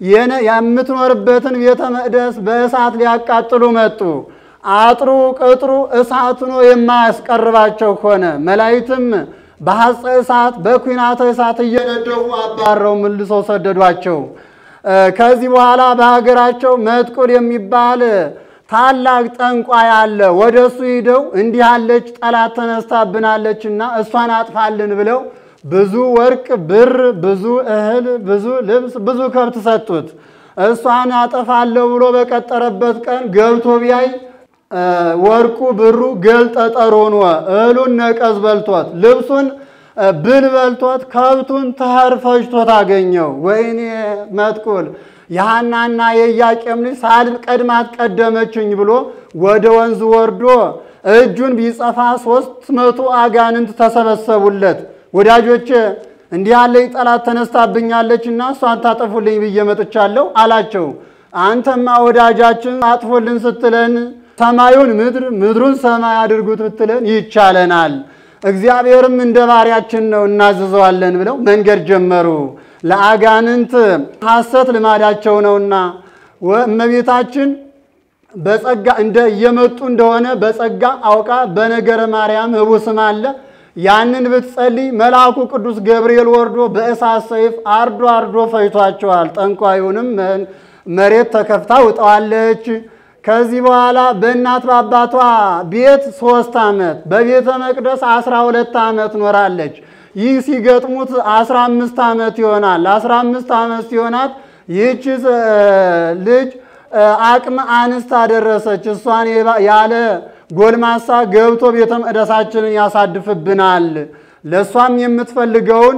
የምትኖርበትን ቤተ መቅደስ በእሳት ሊያቃጥሉ መጡ። አጥሩ ቅጥሩ እሳት ሆኖ የማያስቀርባቸው ሆነ። መላእክትም በሐፀ እሳት በኩናተ እሳት እየነደፉ አባረው መልሰው ሰደዷቸው። ከዚህ በኋላ በሀገራቸው መጥቁል የሚባል ታላቅ ጠንቋይ አለ። ወደሱ ሂደው እንዲህ ያለች ጠላት ተነስታብናለችና እሷን አጥፋልን ብለው ብዙ ወርቅ ብር፣ ብዙ እህል፣ ብዙ ልብስ፣ ብዙ ከብት ሰጡት። እሷን አጠፋለሁ ብሎ በቀጠረበት ቀን ገብቶ ቢያይ ወርቁ ብሩ ገል ጠጠር ሆኖ እህሉን ነቀዝ በልቶት ልብሱን ብል በልቶት ከብቱን ተህር ፈጅቶት አገኘው። ወይኔ መጥቁል የሐናና የኢያቄም ልጅ ሳድን ቀድማት ቀደመችኝ ብሎ ወደ ወንዝ ወርዶ እጁን ቢጸፋ ሦስት መቶ አጋንንት ተሰበሰቡለት። ወዳጆቼ እንዲህ ያለ ጠላት ተነስታብኛለችና እሷን ታጠፉልኝ ብዬ መጥቻለሁ አላቸው። አንተማ ወዳጃችን አጥፉልን ስትለን ሰማዩን ምድር ምድሩን ሰማይ አድርጉት ብትለን ይቻለናል፣ እግዚአብሔርም እንደ ባሪያችን ነው እናዘዘዋለን ብለው መንገድ ጀመሩ። ለአጋንንት ሐሰት ልማዳቸው ነውና እመቤታችን በጸጋ እንደ እየመጡ እንደሆነ በጸጋ አውቃ በነገረ ማርያም ህቡስም አለ ያንን ብትጸልይ መልአኩ ቅዱስ ገብርኤል ወርዶ በእሳት ሰይፍ አርዶ አርዶ ፈይቷቸዋል። ጠንቋዩንም መሬት ተከፍታ ውጣዋለች። ከዚህ በኋላ በእናት በአባቷ ቤት ሶስት ዓመት በቤተ መቅደስ አስራ ሁለት ዓመት ኖራለች። ይህ ሲገጥሙት አስራ አምስት ዓመት ይሆናል። አስራ አምስት ዓመት ሲሆናት ይህች ልጅ አቅመ አንስት አደረሰች። እሷን ያለ ጎልማሳ ገብቶ ቤተ መቅደሳችንን ያሳድፍብናል፣ ለሷም የምትፈልገውን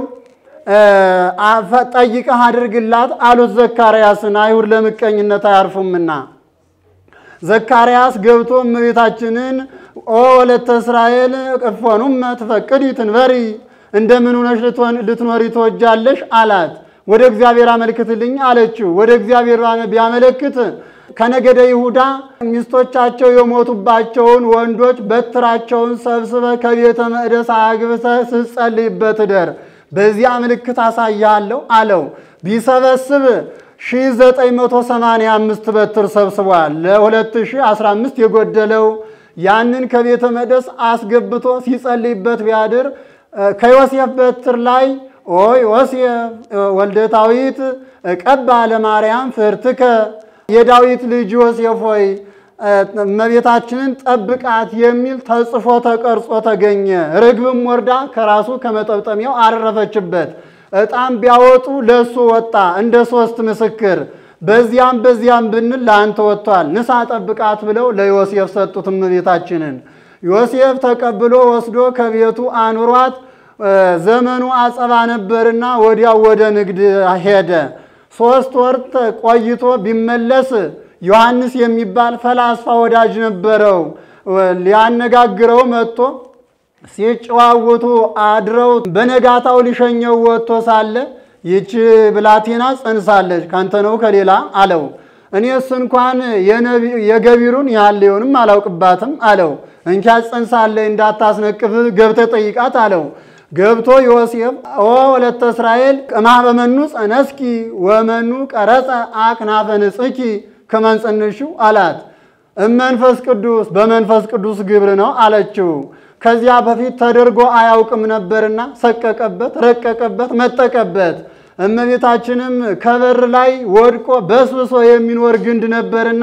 ጠይቀህ አድርግላት አሉት ዘካርያስን። አይሁድ ለምቀኝነት አያርፉምና ዘካርያስ ገብቶ እመቤታችንን ኦ ወለተ እስራኤል እፎኑም ትፈቅዲ ትንበሪ እንደምን ሆነሽ ልትኖሪ ትወጃለሽ አላት። ወደ እግዚአብሔር አመልክትልኝ አለችው። ወደ እግዚአብሔር ቢያመለክት ከነገደ ይሁዳ ሚስቶቻቸው የሞቱባቸውን ወንዶች በትራቸውን ሰብስበ ከቤተ መቅደስ አግብተ ስትጸልይበት ደር በዚያ ምልክት አሳያለሁ አለው። ቢሰበስብ ሺህ ዘጠኝ መቶ ሰማንያ አምስት በትር ሰብስቧል። ለሁለት ሺህ አስራ አምስት የጎደለው ያንን ከቤተ መቅደስ አስገብቶ ሲጸልይበት ቢያድር ከዮሴፍ በትር ላይ ኦ ዮሴፍ ወልደ ዳዊት ቀባ ለማርያም ፍርትከ የዳዊት ልጅ ዮሴፍ ሆይ እመቤታችንን ጠብቃት የሚል ተጽፎ ተቀርጾ ተገኘ። ርግብም ወርዳ ከራሱ ከመጠብጠሚያው አረፈችበት። እጣም ቢያወጡ ለሱ ወጣ እንደ ሶስት ምስክር። በዚያም በዚያም ብንል ለአንተ ወጥቷል ንሳ ጠብቃት ብለው ለዮሴፍ ሰጡት እመቤታችንን። ዮሴፍ ተቀብሎ ወስዶ ከቤቱ አኑሯት። ዘመኑ አጸባ ነበርና ወዲያው ወደ ንግድ ሄደ። ሶስት ወር ቆይቶ ቢመለስ ዮሐንስ የሚባል ፈላስፋ ወዳጅ ነበረው። ሊያነጋግረው መጥቶ ሲጨዋወቱ አድረው በነጋታው ሊሸኘው ወጥቶ ሳለ ይቺ ብላቴና ጸንሳለች ካንተ ነው ከሌላ አለው። እኔስ እንኳን የገቢሩን ያለውንም አላውቅባትም አለው። እንቻ ጸንሳለች እንዳታስነቅፍ ገብተ ጠይቃት አለው። ገብቶ ዮሴፍ ኦ ወለተ እስራኤል ከማ በመኑ ጸነስኪ ወመኑ ቀረጸ አክናፈ ንጽኪ ከመንጸንሹ አላት። እመንፈስ ቅዱስ በመንፈስ ቅዱስ ግብር ነው አለችው። ከዚያ በፊት ተደርጎ አያውቅም ነበርና ሰቀቀበት፣ ረቀቀበት፣ መጠቀበት። እመቤታችንም ከበር ላይ ወድቆ በስብሶ የሚኖር ግንድ ነበርና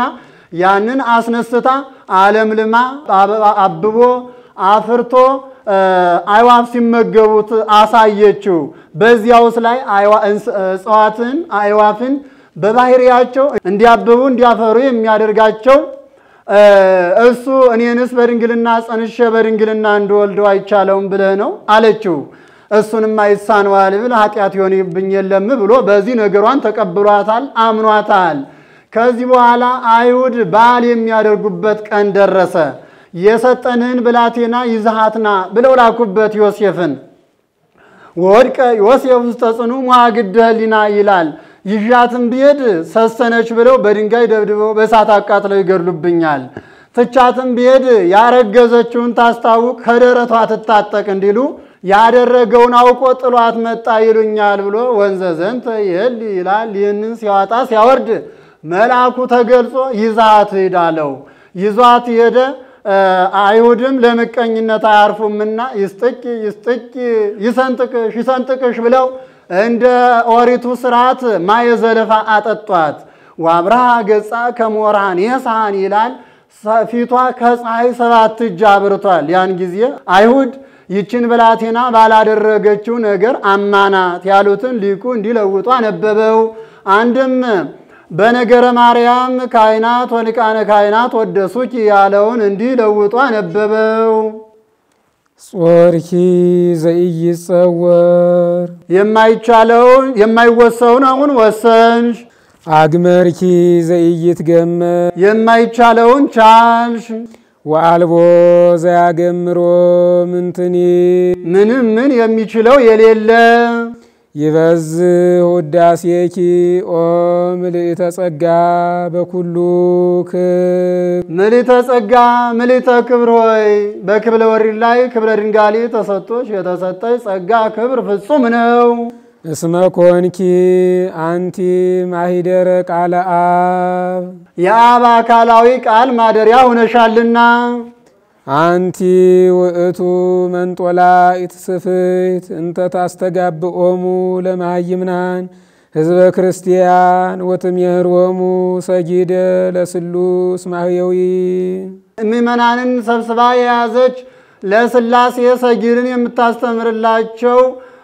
ያንን አስነስታ ዓለም ልማ አብቦ አፍርቶ አይዋፍ ሲመገቡት አሳየችው። በዚያውስ ላይ እጽዋትን አይዋፍን በባህሪያቸው እንዲያብቡ እንዲያፈሩ የሚያደርጋቸው እሱ እኔንስ በድንግልና ጸንሼ በድንግልና እንደወልደው አይቻለውም ብለህ ነው አለችው። እሱንም አይሳነዋል ብል ኃጢአት ይሆንብኝ የለም ብሎ በዚህ ነገሯን ተቀብሏታል፣ አምኗታል። ከዚህ በኋላ አይሁድ በዓል የሚያደርጉበት ቀን ደረሰ። የሰጠንህን ብላቴና ይዘሃትና ብለው ላኩበት ዮሴፍን። ወድቀ ዮሴፍ ውስጥ ተጽኑ መዋግደ ህሊና ይላል። ይዣትም ብሄድ ሰሰነች ብለው በድንጋይ ደብድበው በእሳት አቃጥለው ይገድሉብኛል። ትቻትም ብሄድ ያረገዘችውን ታስታውቅ ከደረቷ ትታጠቅ እንዲሉ ያደረገውን አውቆ ጥሏት መጣ ይሉኛል ብሎ ወንዘ ዘንተ ይል ይላል። ይህንን ሲያወጣ ሲያወርድ መልአኩ ተገልጾ ይዛት ሂድ አለው። ይዟት ሄደ። አይሁድም ለምቀኝነት አያርፉምና ይስጥቅ ይስጥቅ ይሰንጥቅሽ ይሰንጥቅሽ ብለው እንደ ኦሪቱ ስርዓት ማየዘለፋ አጠጧት። ወአብርሃ ገጻ ከሞራን የሳን ይላል። ፊቷ ከፀሐይ ሰባት እጅ አብርቷል። ያን ጊዜ አይሁድ ይችን ብላቴና ባላደረገችው ነገር አማናት ያሉትን ሊቁ እንዲለውጡ አነበበው። አንድም በነገረ ማርያም ካህናት ወሊቃነ ካህናት ወደሱኪ ያለውን እንዲለውጡ አነበበው።
ጾርኪ ዘኢይጸወር
የማይቻለውን የማይወሰውን አሁን ወሰንሽ።
አግመርኪ ዘኢይትገመር
የማይቻለውን ቻልሽ።
ወአልቦ ዘያገምሮ ምንትኒ
ምንም ምን የሚችለው የሌለ
ይበዝ ውዳሴኪ ኦ ምልዕተ ጸጋ በኩሉ ክብር
ምልዕተ ጸጋ ምልዕተ ክብር ሆይ በክብረ ወሪድ ላይ ክብረ ድንጋሌ ተሰጥቶሽ የተሰጠሽ ጸጋ ክብር ፍጹም ነው። እስመ ኮንኪ አንቲ ማሂደረ ቃለ አብ የአብ አካላዊ ቃል ማደሪያ ሆነሻልና። አንቲ ውእቱ መንጦላዕት ስፍሕት እንተ ታስተጋብኦሙ ለማይምናን ህዝበ ክርስቲያን ወትምህሮሙ ሰጊደ ለስሉስ ማህየዊ ምእመናንን ሰብስባ የያዘች ለስላሴ ሰጊድን የምታስተምርላቸው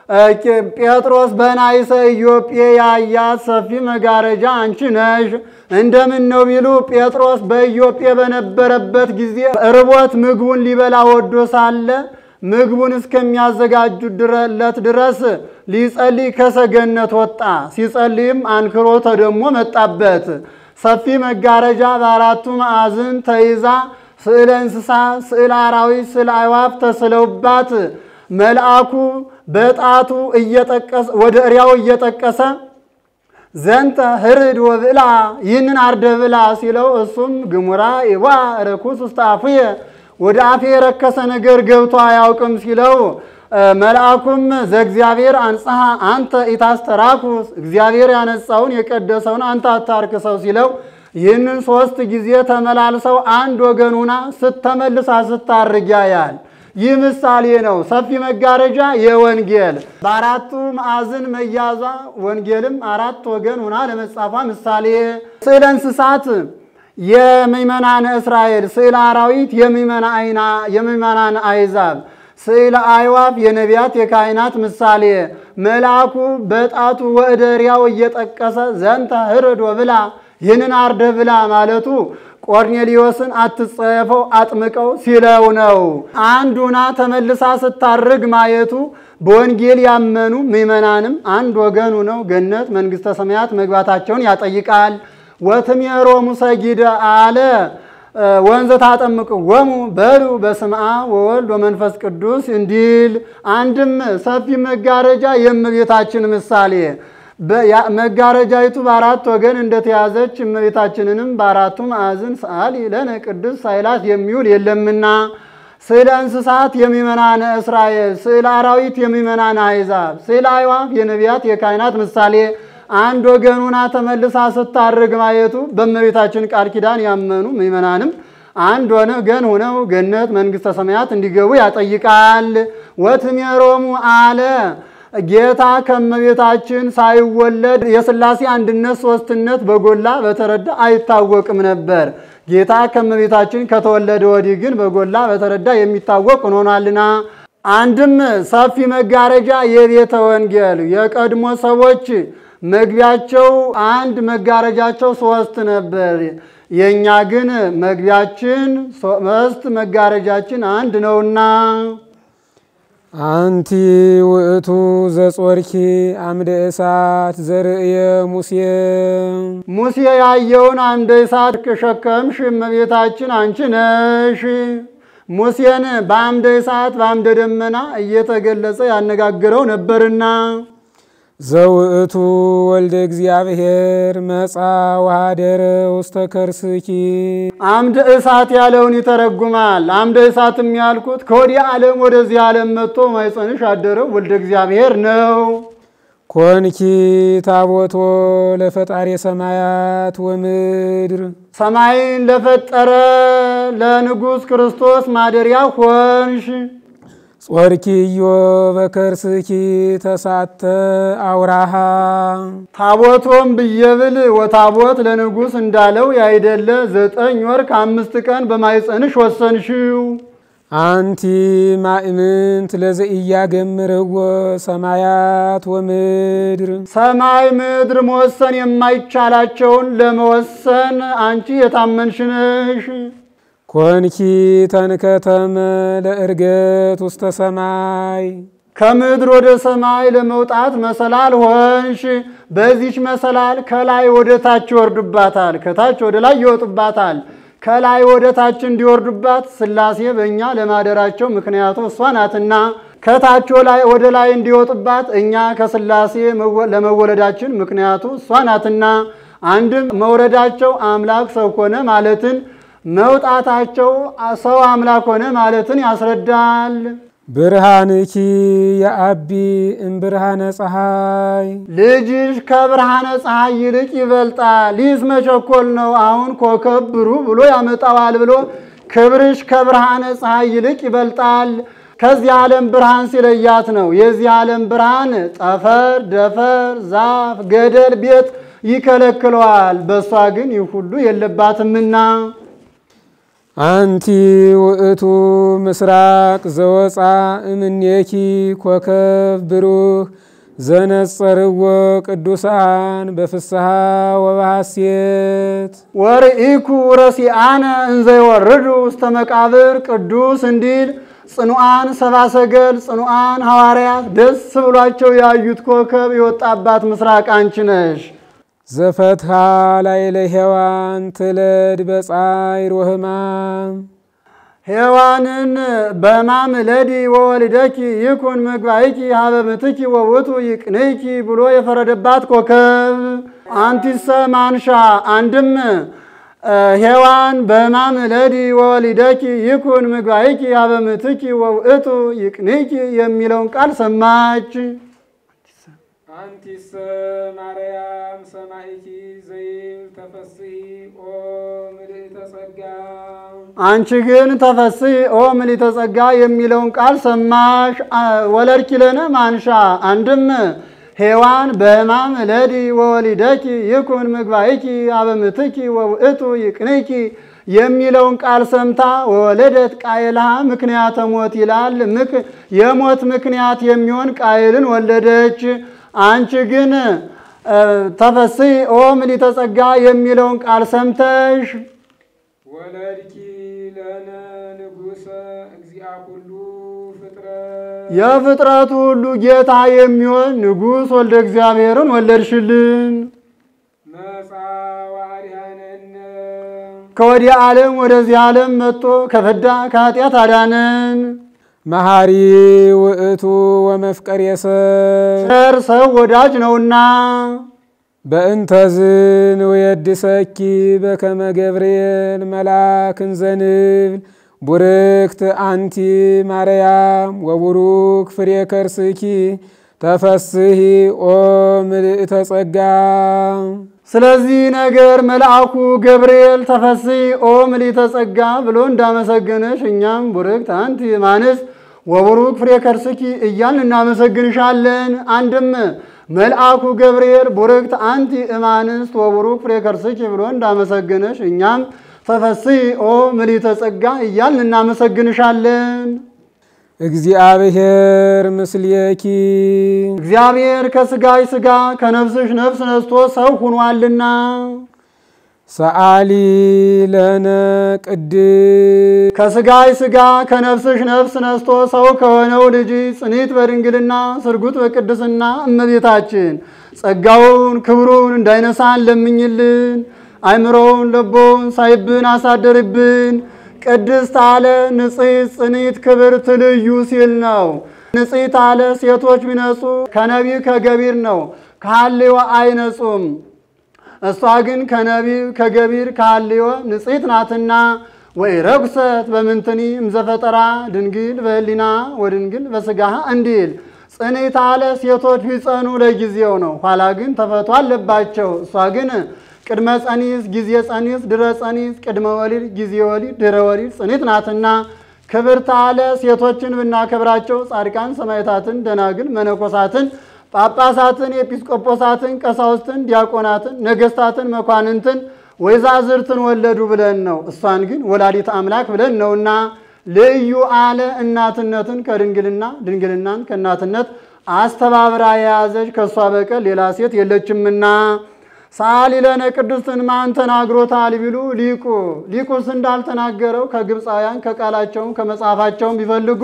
ጴጥሮስ በናይሰ ኢዮጴ ያያት ሰፊ መጋረጃ አንቺ ነሽ። እንደምን ነው ቢሉ ጴጥሮስ በኢዮጴ በነበረበት ጊዜ ርቦት ምግቡን ሊበላ ወዶ ሳለ ምግቡን እስከሚያዘጋጁለት ድረስ ሊጸልይ ከሰገነት ወጣ። ሲጸልይም አንክሮ ተደሞ መጣበት። ሰፊ መጋረጃ በአራቱ ማዕዘን ተይዛ ስዕለ እንስሳ፣ ስዕለ አራዊት፣ ስዕለ አዕዋፍ ተስለውባት መልአኩ በጣቱ እየጠቀሰ ወደ እሪያው እየጠቀሰ ዘንተ ህርድ ወብላ ይህንን አርደ ብላ ሲለው እሱም ግሙራ ይዋ ረኩስ ውስጥ አፍየ ወደ አፌ የረከሰ ነገር ገብቶ አያውቅም ሲለው መልአኩም ዘእግዚአብሔር አንጽሐ አንተ ኢታስተራኩስ እግዚአብሔር ያነጻውን የቀደሰውን አንተ አታርክሰው ሲለው ይህንን ሶስት ጊዜ ተመላልሰው አንድ ወገኑና ስተመልሳ ስታርግ ያያል። ይህ ምሳሌ ነው። ሰፊ መጋረጃ የወንጌል በአራቱ ማዕዘን መያዟ ወንጌልም አራት ወገን ሆና ለመጻፏ ምሳሌ። ስዕለ እንስሳት የምእመናን እስራኤል፣ ስዕለ አራዊት የምእመናን አሕዛብ፣ ስዕለ አዕዋፍ የነቢያት የካህናት ምሳሌ። መልአኩ በጣቱ ወደ እሪያው እየጠቀሰ ዘንተ ህርድ ወብላ ይህንን አርደ ብላ ማለቱ ቆርኔሊዮስን አትጸየፈው አጥምቀው ሲለው ነው። አንዱና ተመልሳ ስታርግ ማየቱ በወንጌል ያመኑ ምእመናንም አንድ ወገኑ ነው ገነት መንግስተ ሰማያት መግባታቸውን ያጠይቃል። ወትምህሮሙ ሰጊደ አለ ወንዘ ታጠምቁ ወሙ በሉ በስመ አብ ወወልድ ወመንፈስ ቅዱስ እንዲል። አንድም ሰፊ መጋረጃ የእመቤታችን ምሳሌ መጋረጃይቱ በአራት ወገን እንደተያዘች እመቤታችንንም በአራቱ ማዕዘን ሰአሊ ለነ ቅዱስ ሳይላት የሚውል የለምና። ስዕለ እንስሳት የምእመናን እስራኤል፣ ስዕለ አራዊት የምእመናን አሕዛብ፣ ስዕለ አዕዋፍ የነቢያት የካህናት ምሳሌ። አንድ ወገኑና ተመልሳ ስታርግ ማየቱ በእመቤታችን ቃል ኪዳን ያመኑ ምእመናንም አንድ ወገን ሆነው ገነት መንግስተ ሰማያት እንዲገቡ ያጠይቃል። ወትምህሮሙ አለ ጌታ ከመቤታችን ሳይወለድ የሥላሴ አንድነት ሶስትነት በጎላ በተረዳ አይታወቅም ነበር። ጌታ ከእመቤታችን ከተወለደ ወዲህ ግን በጎላ በተረዳ የሚታወቅ ሆኗልና። አንድም ሰፊ መጋረጃ የቤተ ወንጌል የቀድሞ ሰዎች መግቢያቸው አንድ መጋረጃቸው ሶስት ነበር። የኛ ግን መግቢያችን ሶስት መጋረጃችን አንድ ነውና።
አንቲ ውእቱ ዘጾርኪ አምደ እሳት ዘርእየ ሙሴ
ሙሴ ያየውን አምደ እሳት ከሸከምሽ እመቤታችን አንቺ ነሽ። ሙሴን በአምደ እሳት በአምደ ደመና እየተገለጸ ያነጋግረው ነበርና።
ዘውእቱ ወልደ እግዚአብሔር መጻ ወኀደረ ውስተ ከርስኪ
አምደ እሳት ያለውን ይተረጉማል። አምደ እሳትም ያልኩት ከወዲህ ዓለም ወደዚህ ዓለም መጥቶ ማይጸንሽ አደረው ወልደ እግዚአብሔር ነው።
ኮንኪ ታቦቶ ለፈጣሪ ሰማያት ወምድር
ሰማይን ለፈጠረ ለንጉሥ ክርስቶስ ማደሪያ ሆንሽ።
ጾርኪዮ በከርስኪ ተሳተ አውራሃ
ታቦቶም ብየብል ወታቦት ለንጉሥ እንዳለው ያይደለ ዘጠኝ ወር ከአምስት ቀን በማይጸንሽ ወሰንሽው።
አንቲ ማእምንት ለዘኢያገምርዎ ሰማያት ወምድር
ሰማይ ምድር መወሰን የማይቻላቸውን ለመወሰን አንቺ የታመንሽ ነሽ።
ኮንኪ ተንከተመ ለእርገት ውስተ ሰማይ
ከምድር ወደ ሰማይ ለመውጣት መሰላል ሆንሽ። በዚች መሰላል ከላይ ወደ ታች ይወርዱባታል፣ ከታች ወደ ላይ ይወጡባታል። ከላይ ወደ ታች እንዲወርዱባት ሥላሴ በእኛ ለማደራቸው ምክንያቱ እሷ ናትና፣ ከታች ወደ ላይ እንዲወጡባት እኛ ከሥላሴ ለመወለዳችን ምክንያቱ እሷ ናትና። አንድም መውረዳቸው አምላክ ሰው ሆነ ማለትን መውጣታቸው ሰው አምላክ ሆነ ማለትን ያስረዳል።
ብርሃንኪ የአቢ እምብርሃነ ፀሐይ
ልጅሽ ከብርሃነ ፀሐይ ይልቅ ይበልጣል። ይህስ መቸኮል ነው። አሁን ኮከብ ብሩህ ብሎ ያመጣዋል ብሎ ክብርሽ ከብርሃነ ፀሐይ ይልቅ ይበልጣል። ከዚህ ዓለም ብርሃን ሲለያት ነው። የዚህ ዓለም ብርሃን ጠፈር፣ ደፈር፣ ዛፍ፣ ገደል፣ ቤት ይከለክለዋል። በሷ ግን ይህ ሁሉ የለባትምና።
አንቲ ውእቱ ምስራቅ ዘወፃ እምኔኪ ኮከብ ብሩህ ዘነጸርዎ ቅዱሳን በፍስሐ ወበሐሴት
ወርኢኩ ረሲአነ እንዘ ይወርዱ ውስተ መቃብር ቅዱስ እንዲል ጽኑዓን ሰባሰገል ጽኑዓን ሐዋርያት ደስ ብሏቸው ያዩት ኮከብ የወጣባት ምስራቅ አንቺ ነሽ።
ዘፈትሃ ላዕለ ሔዋን ትለድ በጻዕር ወሕማም
ሔዋንን በሕማም ለዲ ወወልደኪ ይኩን ምግባይኪ ሀበ ምትኪ ወውእቱ ይቅንኪ ብሎ የፈረደባት ኮከብ አንቲሰ ማንሻ። አንድም ሔዋን በሕማም ለዲ ወወልደኪ ይኩን ምግባይኪ ሀበ ምትኪ ወውእቱ ይቅንኪ የሚለውን ቃል ሰማች።
አንቲሰ ማርያም ሰማይኪ ዘይል ተፈስሒ ኦ ምልዕተ ጸጋ
አንቺ ግን ተፈስሒ ኦ ምልዕተ ጸጋ የሚለውን ቃል ሰማሽ። ወለድኪ ለነ ማንሻ። አንድም ሔዋን በሕማም ለዲ ወወልደኪ ይኩን ምግባይኪ ሀበ ምትኪ ወውእቱ ይቅንኪ የሚለውን ቃል ሰምታ ወለደት ቃየልሃ ምክንያተ ሞት ይላል። የሞት ምክንያት የሚሆን ቃየልን ወለደች። አንቺ ግን ተፈስሒ ኦ ምልዕተ ጸጋ የሚለውን ቃል ሰምተሽ
ወለድኪ ለነ ንጉሠ እግዚአ ኩሉ ፍጥረት
የፍጥረቱ ሁሉ ጌታ የሚሆን ንጉሥ ወልደ እግዚአብሔርን ወለድሽልን።
መጻ ወአድኀነነ
ከወዲህ ዓለም ወደዚህ ዓለም መጥቶ ከፍዳ ከኃጢአት አዳነን።
መሐሪ ውእቱ ወመፍቀሬ ሰብ
ቸር ሰው ወዳጅ ነውና።
በእንተዝን ወየድሰኪ በከመ ገብርኤል መልአክን ዘንብል ቡርክት አንቲ ማርያም ወቡሩክ ፍሬ ከርስኪ ተፈስሒ ኦ ምልዕተ ጸጋ። ስለዚህ ነገር መልአኩ ገብርኤል ተፈስሒ ኦ ምልዕተ ጸጋ ብሎ እንዳመሰገነሽ እኛም ቡርክት አንቲ ማንስ ወቡሩክ ፍሬ ከርስኪ እያልን እናመሰግንሻለን። አንድም መልአኩ ገብርኤል ቡርክት አንቲ እማንስት ወቡሩክ ፍሬ ከርስኪ ብሎ እንዳመሰገነሽ እኛም
ተፈሥሒ ምልዕተ ጸጋ እያልን እናመሰግንሻለን።
እግዚአብሔር ምስሌኪ
እግዚአብሔር ከሥጋሽ ሥጋ ከነፍስሽ ነፍስ ነስቶ ሰው ሆኗልና
ሰአሊ ለነ ቅድስት
ከሥጋሽ ሥጋ ከነፍስሽ ነፍስ ነስቶ ሰው ከሆነው ልጅ ጽኒት በድንግልና ስርጉት በቅድስና እመቤታችን ጸጋውን ክብሩን እንዳይነሳን ለምኝልን። አይምሮውን ልቦውን ሳይብን አሳደርብን። ቅድስት አለ ንጽሕት ጽኒት ክብርት ልዩ ሲል ነው። ንጽሕት አለ ሴቶች ቢነጹ ከነቢብ ከገቢር ነው፣ ከሐልዮ አይነጹም። እሷ ግን ከነቢብ ከገቢር ከሐልዮ ንጽሕት ናትና ወይ ረኩሰት በምንትኒ እምዘፈጠራ ድንግል በህሊና ወድንግል በሥጋሃ እንዲል ጽኒት አለ ሴቶች ቢጸኑ ለጊዜው ነው፣ ኋላ ግን ተፈቶ አለባቸው። እሷ ግን ቅድመ ጸኒስ ጊዜ ጸኒስ ድረ ጸኒስ ቅድመ ወሊድ ጊዜ ወሊድ ድረ ወሊድ ጽኒት ናትና ክብርት አለ ሴቶችን ብናከብራቸው ጻድቃን ሰማዕታትን ደናግል መነኮሳትን ጳጳሳትን ኤጲስቆጶሳትን ቀሳውስትን ዲያቆናትን ነገስታትን መኳንንትን ወይዛዝርትን ወለዱ ብለን ነው። እሷን ግን ወላዲት አምላክ ብለን ነውና ልዩ አለ እናትነትን ከድንግልና ድንግልናን ከእናትነት አስተባብራ የያዘች ከሷ በቀር ሌላ ሴት የለችምና ሰአሊ ለነ ቅድስትን ማን ተናግሮታል ቢሉ ሊቁ ሊቁስ እንዳልተናገረው ከግብፃውያን ከቃላቸውም ከመጽሐፋቸውም ቢፈልጉ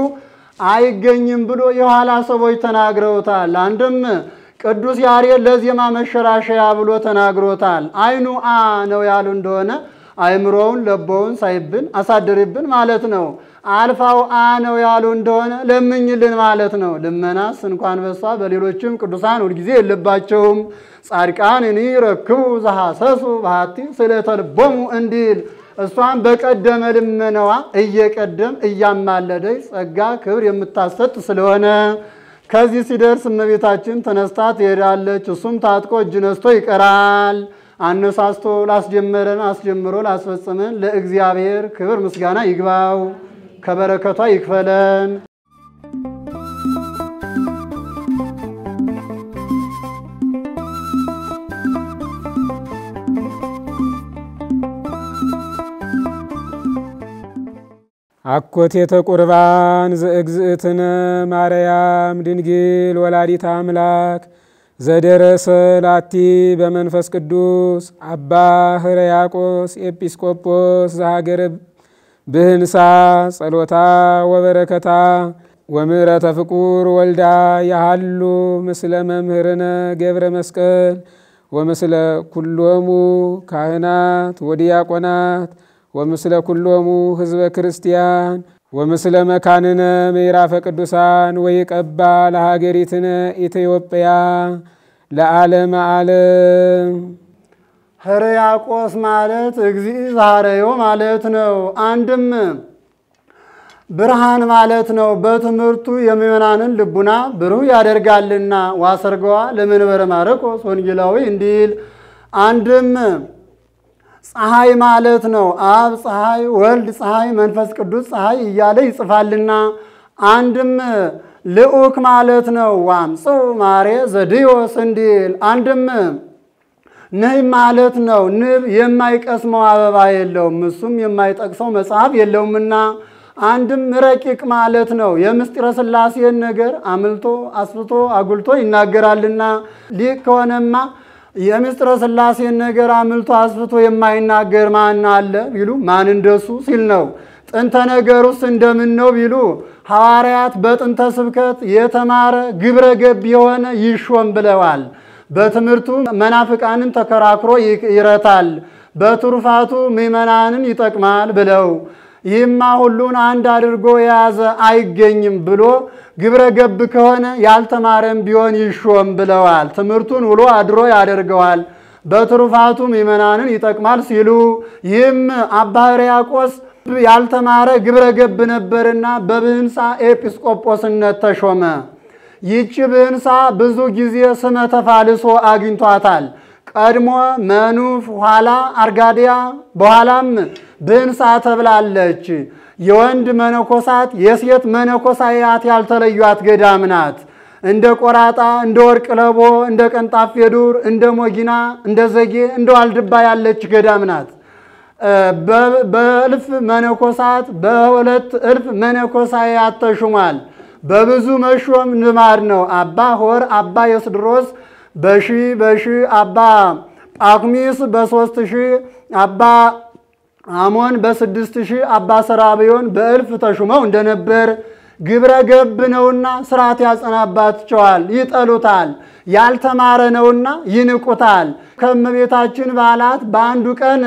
አይገኝም ብሎ የኋላ ሰዎች ተናግረውታል። አንድም ቅዱስ ያሬድ ለዜማ መሸራሸያ ብሎ ተናግሮታል። አይኑ አ ነው ያሉ እንደሆነ አይምሮውን ለቦውን ሳይብን አሳድርብን ማለት ነው። አልፋው አ ነው ያሉ እንደሆነ ለምኝልን ማለት ነው። ልመናስ እንኳን በሷ በሌሎችም ቅዱሳን ሁልጊዜ የለባቸውም። ጻድቃን እኒ ረክቡ ዘሐሰሱ በሃቲ ስለተልቦሙ እንዲል እሷን በቀደመ ልመናዋ እየቀደም እያማለደች ጸጋ ክብር የምታሰጥ ስለሆነ ከዚህ ሲደርስ እመቤታችን ተነስታ ትሄዳለች። እሱም ታጥቆ እጅ ነስቶ ይቀራል። አነሳስቶ ላስጀመረን አስጀምሮ ላስፈጸመን ለእግዚአብሔር ክብር ምስጋና ይግባው፣ ከበረከቷ ይክፈለን።
አኮቴተ ቁርባን ዘእግዝእትነ ማርያም ድንግል ወላዲት አምላክ ዘደረሰ ላቲ በመንፈስ ቅዱስ አባ ሕርያቆስ ኤጲስቆጶስ ዘሀገረ ብህንሳ ጸሎታ ወበረከታ ወምሕረተ ፍቁር ወልዳ ያሃሉ ምስለ መምህርነ ገብረ መስቀል ወምስለ ኩሎሙ ካህናት ወዲያቆናት ወምስለ ኩሎሙ ህዝበ ክርስቲያን ወምስለ መካንነ ምዕራፈ ቅዱሳን ወይቀባ ለሀገሪትነ ኢትዮጵያ ለዓለም ዓለም። ሕርያቆስ ማለት እግዚእ ዛሬዮ ማለት ነው። አንድም ብርሃን ማለት ነው። በትምህርቱ የምእመናንን ልቡና ብሩህ ያደርጋልና ዋሰርገዋ ለመንበረ ማርቆስ ወንጌላዊ እንዲል። አንድም ፀሐይ ማለት ነው። አብ ፀሐይ ወልድ ፀሐይ መንፈስ ቅዱስ ፀሐይ እያለ ይጽፋልና። አንድም ልዑክ ማለት ነው። ዋምጽኡ ማሬ ዘዲዮስ እንዲል። አንድም ንህ ማለት ነው። ንብ የማይቀስመው አበባ የለውም፣ እሱም የማይጠቅሰው መጽሐፍ የለውምና። አንድም ረቂቅ ማለት ነው። የምስጢረ ሥላሴን ነገር አምልቶ አስፍቶ አጉልቶ ይናገራልና። ሊቅ ከሆነማ የምስጢረ ሥላሴን ነገር አምልቶ አስፍቶ የማይናገር ማን አለ ቢሉ ማን እንደሱ ሲል ነው። ጥንተ ነገሩስ እንደምን ነው ቢሉ ሐዋርያት በጥንተ ስብከት የተማረ ግብረ ገብ የሆነ ይሾም ብለዋል። በትምህርቱ መናፍቃንን ተከራክሮ ይረታል፣ በትሩፋቱ ምእመናንን ይጠቅማል ብለው ይህማ ሁሉን አንድ አድርጎ የያዘ አይገኝም ብሎ ግብረ ገብ ከሆነ ያልተማረም ቢሆን ይሾም ብለዋል። ትምህርቱን ውሎ አድሮ ያደርገዋል፣ በትሩፋቱ ምእመናንን ይጠቅማል ሲሉ ይህም አባ ሕርያቆስ ያልተማረ ግብረ ገብ ነበርና በብህንሳ ኤጲስቆጶስነት ተሾመ። ይህች ብህንሳ ብዙ ጊዜ ስመ ተፋልሶ አግኝቷታል። ቀድሞ መኑፍ ኋላ አርጋዲያ በኋላም ብህንሳ ተብላለች። የወንድ መነኮሳት የሴት መነኮሳያት ያልተለዩት ገዳም ናት። እንደ ቆራጣ እንደ ወርቅ ለቦ እንደ ቀንጣፌ ዱር እንደ ሞጊና እንደ ዘጌ እንደ ዋልድባ ያለች ገዳም ናት። በእልፍ መነኮሳት በሁለት እልፍ መነኮሳያት ተሹሟል። በብዙ መሾም ልማድ ነው። አባ ሆር አባ የስድሮስ በሺ በሺ አባ ጳኩሚስ በሶስት ሺህ አባ አሞን በስድስት ሺህ አባ ሰራቢዮን በእልፍ ተሹመው እንደነበር ግብረ ገብ ነውና ስርዓት ያጸናባቸዋል፣ ይጠሉታል። ያልተማረ ነውና ይንቁታል። ከእመቤታችን በዓላት በአንዱ ቀን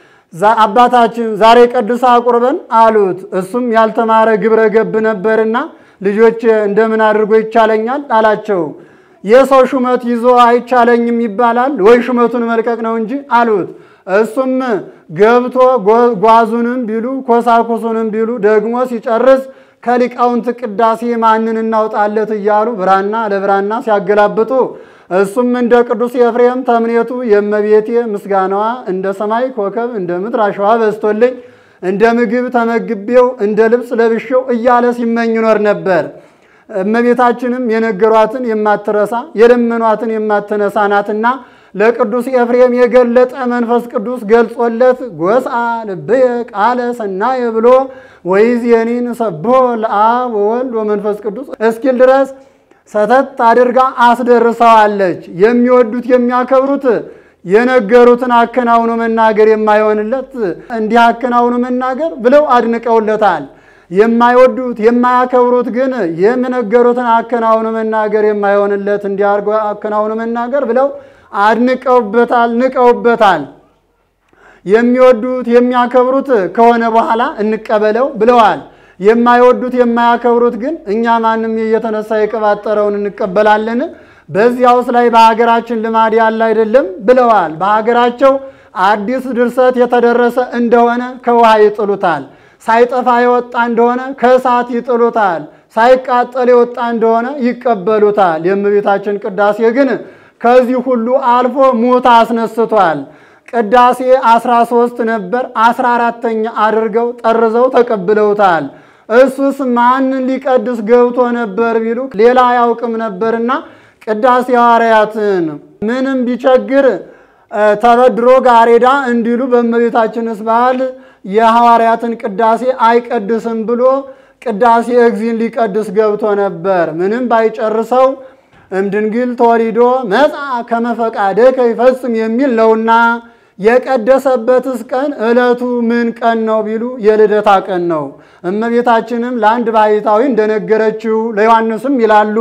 አባታችን ዛሬ ቀድሳ ቁርበን አሉት። እሱም ያልተማረ ግብረ ገብ ነበርና ልጆች እንደምን አድርጎ ይቻለኛል አላቸው። የሰው ሹመት ይዞ አይቻለኝም ይባላል ወይ ሹመቱን መልቀቅ ነው እንጂ አሉት። እሱም ገብቶ ጓዙንም ቢሉ ኮሳኩሱንም ቢሉ ደግሞ ሲጨርስ ከሊቃውንት ቅዳሴ ማንን እናውጣለት እያሉ ብራና ለብራና ሲያገላብጡ እሱም እንደ ቅዱስ ኤፍሬም ተምኔቱ የእመቤቴ ምስጋናዋ እንደ ሰማይ ኮከብ እንደ ምድር አሸዋ በዝቶልኝ እንደ ምግብ ተመግቤው እንደ ልብስ ለብሼው እያለ ሲመኝ ይኖር ነበር። እመቤታችንም የነገሯትን የማትረሳ የለመኗትን የማትነሳ ናትና ለቅዱስ ኤፍሬም የገለጠ መንፈስ ቅዱስ ገልጾለት ጎስአ ልብየ ቃለ ሰናየ ብሎ ወይዜኒን ሰብሖ ለአብ ወወልድ ወመንፈስ ቅዱስ እስኪል ድረስ ሰተት አድርጋ አስደርሰዋለች። የሚወዱት የሚያከብሩት የነገሩትን አከናውኖ መናገር የማይሆንለት እንዲህ አከናውኖ መናገር ብለው አድንቀውለታል። የማይወዱት የማያከብሩት ግን የምነገሩትን አከናውኖ መናገር የማይሆንለት እንዲህ አድርጎ አከናውኖ መናገር ብለው አድንቀውበታል፣ ንቀውበታል። የሚወዱት የሚያከብሩት ከሆነ በኋላ እንቀበለው ብለዋል። የማይወዱት የማያከብሩት ግን እኛ ማንም እየተነሳ የቀባጠረውን እንቀበላለን፣ በዚያውስ ላይ በሀገራችን ልማድ ያለ አይደለም ብለዋል። በሀገራቸው አዲስ ድርሰት የተደረሰ እንደሆነ ከውሃ ይጥሉታል፣ ሳይጠፋ የወጣ እንደሆነ ከእሳት ይጥሉታል፣ ሳይቃጠል የወጣ እንደሆነ ይቀበሉታል። የእመቤታችን ቅዳሴ ግን ከዚህ ሁሉ አልፎ ሙት አስነስቷል። ቅዳሴ አስራ ሦስት ነበር፣ አስራ አራተኛ አድርገው ጠርዘው ተቀብለውታል። እሱስ ማንን ሊቀድስ ገብቶ ነበር ቢሉ ሌላ ያውቅም ነበርና ቅዳሴ ሐዋርያትን ምንም ቢቸግር ተበድሮ ጋሬዳ እንዲሉ በእመቤታችንስ በዓል የሐዋርያትን ቅዳሴ አይቀድስም ብሎ ቅዳሴ እግዚእን ሊቀድስ ገብቶ ነበር። ምንም ባይጨርሰው እምድንግል ተወሊዶ መጻ ከመ ፈቃደከ ይፈጽም የሚል ነውና የቀደሰበትስ ቀን ዕለቱ ምን ቀን ነው ቢሉ የልደታ ቀን ነው። እመቤታችንም ለአንድ ባሕታዊ እንደነገረችው ለዮሐንስም ይላሉ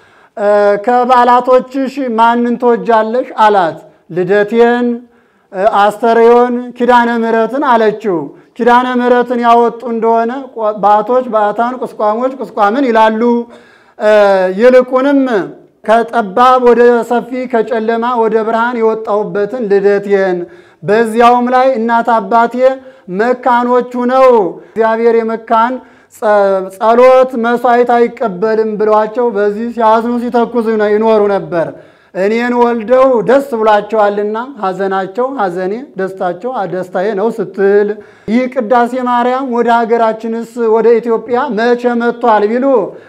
ከበዓላቶችሽ ማንን ትወጃለሽ አላት። ልደቴን፣ አስተርዮን፣ ኪዳነ ምሕረትን አለችው። ኪዳነ ምሕረትን ያወጡ እንደሆነ ባቶች ባታን፣ ቁስቋሞች ቁስቋምን ይላሉ። ይልቁንም ከጠባብ ወደ ሰፊ ከጨለማ ወደ ብርሃን የወጣሁበትን ልደቴን በዚያውም ላይ እናት አባቴ መካኖቹ ነው እግዚአብሔር የመካን ጸሎት መስዋዕት አይቀበልም ብሏቸው በዚህ ሲያዝኑ ሲተኩዙ ይኖሩ ነበር። እኔን ወልደው ደስ ብሏቸዋልና ሐዘናቸው ሐዘኔ ደስታቸው ደስታዬ ነው ስትል ይህ ቅዳሴ ማርያም ወደ ሀገራችንስ ወደ ኢትዮጵያ መቼ መጥቷል ቢሉ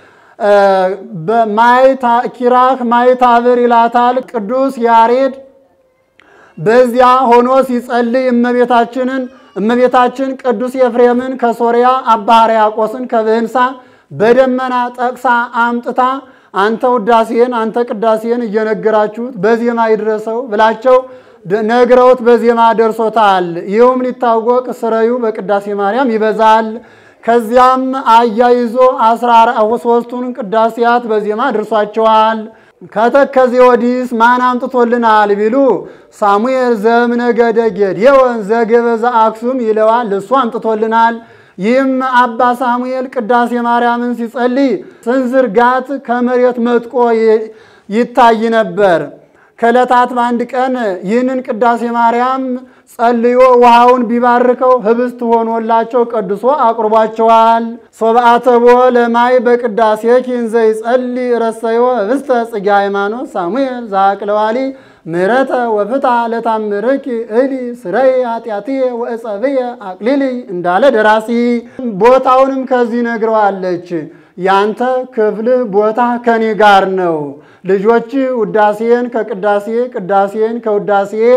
በማይታ ኪራክ ማይታብር ይላታል ቅዱስ ያሬድ። በዚያ ሆኖ ሲጸልይ እመቤታችንን እመቤታችን ቅዱስ ኤፍሬምን ከሶሪያ አባ ሕርያቆስን ከብህንሳ በደመና ጠቅሳ አምጥታ አንተ ውዳሴን አንተ ቅዳሴን እየነገራችሁት በዜማ ይድረሰው ብላቸው ነግረውት በዜማ ደርሶታል። ይህም ሊታወቅ ስራዩ በቅዳሴ ማርያም ይበዛል። ከዚያም አያይዞ አስራ ሦስቱን ቅዳሴያት በዜማ ደርሷቸዋል። ከተከዜ ወዲስ ማን አምጥቶልናል ቢሉ ሳሙኤል ዘእምነገደ ጌዴዎን ዘገበዘ አክሱም ይለዋል፣ እሱ አምጥቶልናል። ይህም አባ ሳሙኤል ቅዳሴ ማርያምን ሲጸልይ ስንዝርጋት ከመሬት መጥቆ ይታይ ነበር። ከዕለታት በአንድ ቀን ይህንን ቅዳሴ ማርያም ጸልዮ ውሃውን ቢባርከው ህብስት ሆኖላቸው ቀድሶ አቅርቧቸዋል። ሶብአተቦ ለማይ በቅዳሴ ኪንዘ ይጸልይ ረሰዮ ህብስተ ጽጌ ሃይማኖት ሳሙኤል ዘአቅለዋሊ ምሕረተ ወፍታ ለታምርኪ እሊ ስረይ ኃጢአትየ ወእጸብየ አቅሊሊ እንዳለ ደራሲ። ቦታውንም ከዚህ ነግረዋለች። ያንተ ክፍል ቦታ ከኔ ጋር ነው። ልጆች ውዳሴን ከቅዳሴ ቅዳሴን ከውዳሴ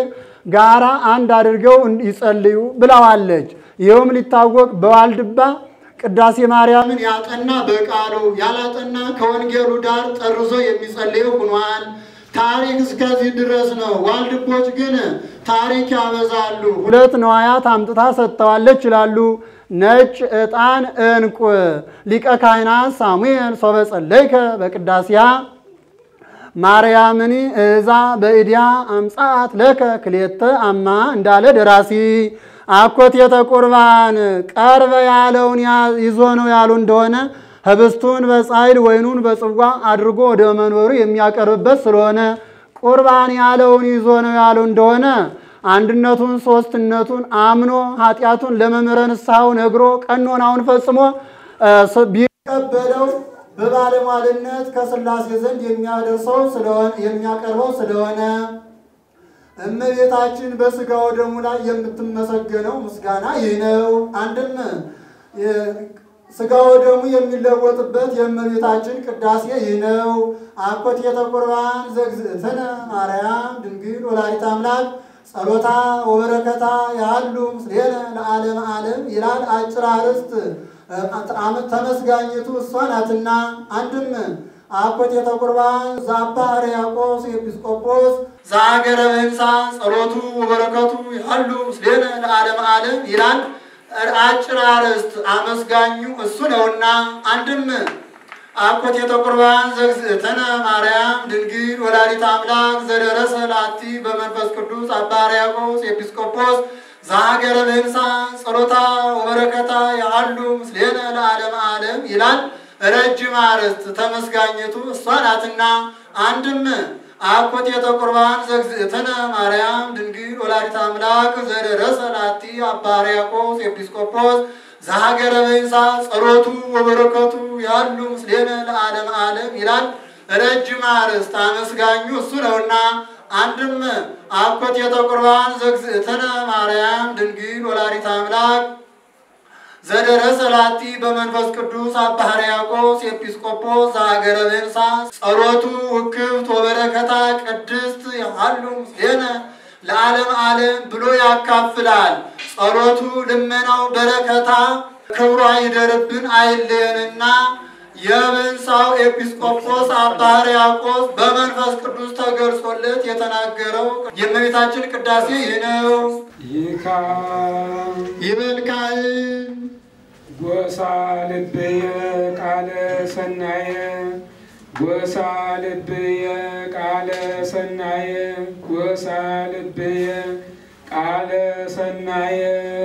ጋራ አንድ አድርገው ይጸልዩ ብለዋለች። ይኸውም ሊታወቅ በዋልድባ ቅዳሴ ማርያምን ያጠና በቃሉ ያላጠና ከወንጌሉ ዳር ጠርዞ የሚጸልየው ሆኗል። ታሪክ እስከዚህ ድረስ ነው። ዋልድቦች ግን ታሪክ ያበዛሉ። ሁለት ነዋያት አምጥታ ሰጥተዋለች ይላሉ። ነጭ ዕጣን እንቁ ሊቀ ካህናት ሳሙኤል ሶበ ጸለይከ በቅዳሴያ ማርያምኒ እዛ በኢዲያ አምጻት ለከ ክሌተ አማ እንዳለ ደራሲ አኮቴተ ቁርባን ቀርበ ያለውን ይዞ ነው ያሉ እንደሆነ ህብስቱን በጻይል ወይኑን በጽዋ አድርጎ ወደ መንበሩ የሚያቀርብበት ስለሆነ ቁርባን ያለውን ይዞ ነው ያሉ እንደሆነ አንድነቱን ሶስትነቱን አምኖ ኃጢያቱን ለመምህረ ንስሐው ነግሮ ቀኖናውን ፈጽሞ ቢቀበለው በባለሟልነት ከሥላሴ ዘንድ የሚያደርሰው ስለሆነ የሚያቀርበው ስለሆነ እመቤታችን በስጋው ደሙ ላይ የምትመሰገነው ምስጋና ይህ ነው። አንድም ስጋው ደሙ የሚለወጥበት የእመቤታችን ቅዳሴ ይህ ነው። አኮቴተ ቁርባን ዘእግዝእትነ ማርያም ድንግል ወላዲተ አምላክ ጸሎታ ወበረከታ ያሉ ምስሌነ ለዓለም ዓለም ይላል አጭር አርዕስት። ተመስጋኝቱ እሷ ናትና አንድም አኮቴተ ቁርባን ዘአባ ሕርያቆስ ኤጲስቆጶስ ዘአገረ ብህንሳ ጸሎቱ ወበረከቱ ያሉ ምስሌነ ለዓለም ዓለም ይላል አጭር አርዕስት። አመስጋኙ እሱ ነውና አንድም አኮቴተ ቁርባን ዘእግዝእትነ ማርያም ድንግል ወላዲተ አምላክ ዘደረሰ ላቲ በመንፈስ ቅዱስ አባ ሕርያቆስ ኤጲስቆጶስ ዘአገረ ብህንሳ ጸሎታ ወበረከታ ያሉ ምስሌነ ለዓለም ዓለም ይላል ረጅም አርዕስት። ተመስጋኝቱ እሷ ናትና አንድም አኮቴተ ቁርባን ዘእግዝእትነ ማርያም ድንግል ወላዲተ አምላክ ዘደረሰ ላቲ አባ ሕርያቆስ ኤጲስቆጶስ ዘሀገረ ብህንሳ ጸሎቱ ወበረከቱ ያሉ ምስሌነ ለዓለም ዓለም ይላል ረጅም አርዕስት። አመስጋኙ እሱ ነውና አንድም አኮቴተ ቁርባን ዘእግዝእትነ ማርያም ድንግል ወላዲተ አምላክ ዘደረሰ ላቲ በመንፈስ ቅዱስ አባ ሕርያቆስ ኤጲስቆጶስ ዘሀገረ ብህንሳ ጸሎቱ ውክብት ወበረከታ ቅድስት ያሉ ምስሌነ ለዓለም ዓለም ብሎ ያካፍላል። ጸሎቱ ልመናው በረከታ ክብሯ ይደርብን አይለየንና የብህንሳው ኤጲስቆጶስ አባ ሕርያቆስ በመንፈስ ቅዱስ ተገልጾለት የተናገረው የእመቤታችን ቅዳሴ ይህ ነው።
ይካ
ይበልካል
ጎሳ ልብየ ቃለ ሰናየ ጎሳ ልብየ ቃለ ሰናየ ጎሳ ልብየ ቃለ ሰናየ።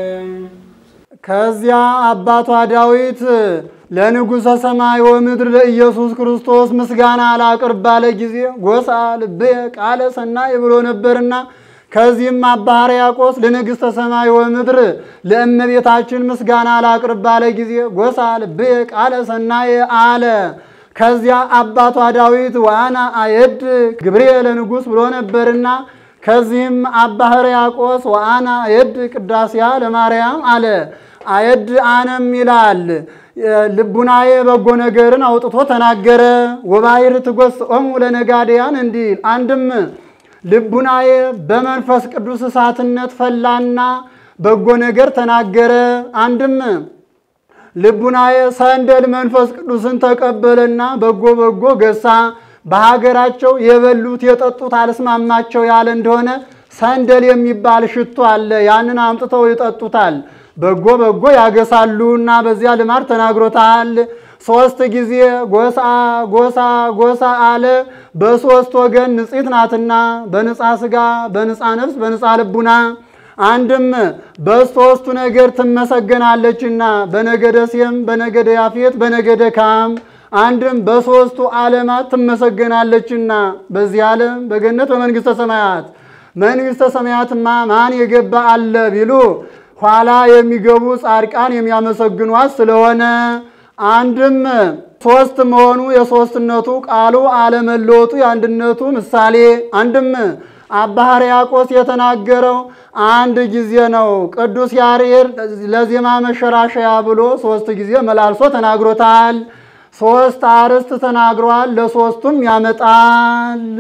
ከዚያ አባቷ ዳዊት ለንጉሠ ሰማይ ወምድር ለኢየሱስ ክርስቶስ ምስጋና ላቅርብ ባለ ጊዜ ጎሳ ልብየ ቃለ ሰናየ ብሎ ነበርና ከዚህም አባ ሕርያቆስ ለንግሥተ ሰማይ ወምድር ለእመቤታችን ምስጋና ላቅርብ ባለ ጊዜ ጎሳ ልብየ ቃለ ሰናየ አለ። ከዚያ አባቷ ዳዊት ዋና አየድ ግብሬ ለንጉሥ ብሎ ነበርና ከዚህም አባ ሕርያቆስ ዋና አየድ ቅዳሴያ ለማርያም አለ። አየድ አነም ይላል ልቡናዬ በጎ ነገርን አውጥቶ ተናገረ። ወባይር ትጎስኦሙ ለነጋዴያን እንዲል አንድም ልቡናዬ በመንፈስ ቅዱስ እሳትነት ፈላና በጎ ነገር ተናገረ። አንድም ልቡናዬ ሰንደል መንፈስ ቅዱስን ተቀበለና በጎ በጎ ገሳ። በሀገራቸው የበሉት የጠጡት አልስማማቸው ያለ እንደሆነ ሰንደል የሚባል ሽቶ አለ። ያንን አምጥተው ይጠጡታል፣ በጎ በጎ ያገሳሉና በዚያ ልማድ ተናግሮታል። ሶስት ጊዜ ጎሳ ጎሳ ጎሳ አለ። በሶስት ወገን ንጽሕት ናትና በንጻ ስጋ በንጻ ነፍስ በንጻ ልቡና። አንድም በሶስቱ ነገር ትመሰገናለችና በነገደ ሴም በነገደ ያፌት በነገደ ካም። አንድም በሶስቱ ዓለማት ትመሰገናለችና በዚህ ዓለም በገነት በመንግስተ ሰማያት። መንግስተ ሰማያትማ ማን የገባ አለ ቢሉ ኋላ የሚገቡ ጻድቃን የሚያመሰግኗት ስለሆነ አንድም ሶስት መሆኑ የሶስትነቱ ቃሉ አለመለወጡ የአንድነቱ ምሳሌ። አንድም አባ ሕርያቆስ የተናገረው አንድ ጊዜ ነው። ቅዱስ ያሬድ ለዜማ መሸራሸያ ብሎ ሶስት ጊዜ መላልሶ ተናግሮታል። ሶስት አርዕስት ተናግሯል። ለሶስቱም ያመጣል።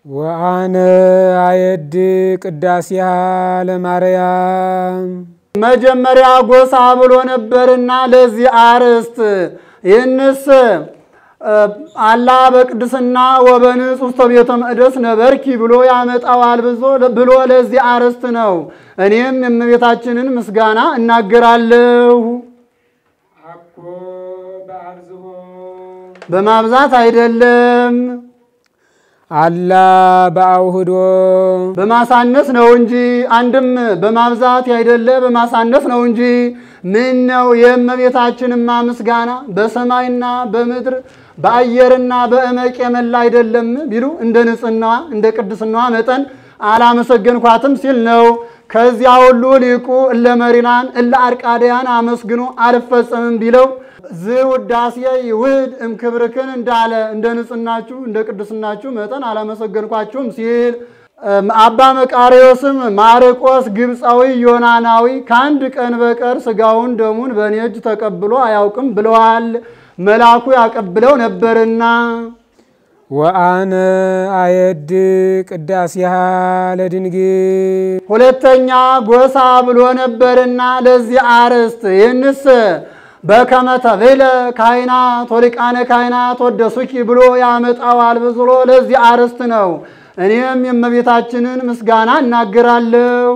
ወአነ አየድ ቅዳሴሃ ለማርያም
መጀመሪያ ጎሳ ብሎ ነበርና ለዚህ አርስት ይህንስ አላ በቅድስና ወበንጹህ ውስተ ቤተ መቅደስ ነበርኪ ብሎ ያመጣዋል ብሎ ለዚህ አርስት ነው። እኔም የእመቤታችንን ምስጋና እናገራለሁ።
አኮ በአብዝሆ
በማብዛት አይደለም፣
አላ በአውህዶ
በማሳነስ ነው እንጂ። አንድም በማብዛት አይደለ በማሳነስ ነው እንጂ። ምን ነው የእመቤታችንማ ምስጋና በሰማይና በምድር በአየርና በእመቅ የመላ አይደለም ቢሉ እንደ ንጽህናዋ እንደ ቅድስናዋ መጠን አላመሰገንኳትም ሲል ነው። ከዚያ ሁሉ ሊቁ እለ መሪናን እለ አርቃድያን አመስግኖ አልፈጸምም ቢለው ዝውዳሴ ይውህድ እምክብርክን እንዳለ እንደ ንጽህናችሁ እንደ ቅድስናችሁ መጠን አላመሰገንኳችሁም ሲል አባ መቃርዮስም ማርቆስ ግብፃዊ ዮናናዊ ከአንድ ቀን በቀር ስጋውን ደሙን በእኔ እጅ ተቀብሎ አያውቅም ብለዋል። መልአኩ ያቀብለው ነበርና።
ወአነ አየድ ቅዳሴሃ ለድንግል
ሁለተኛ ጎሳ ብሎ ነበርና ለዚህ አርስት ይህንስ በከመ ተቤለ ካህናት ወሊቃነ ካህናት ወደሱኪ ብሎ ያመጣዋል ብሎ ለዚህ አርስት ነው። እኔም የእመቤታችንን ምስጋና እናገራለሁ።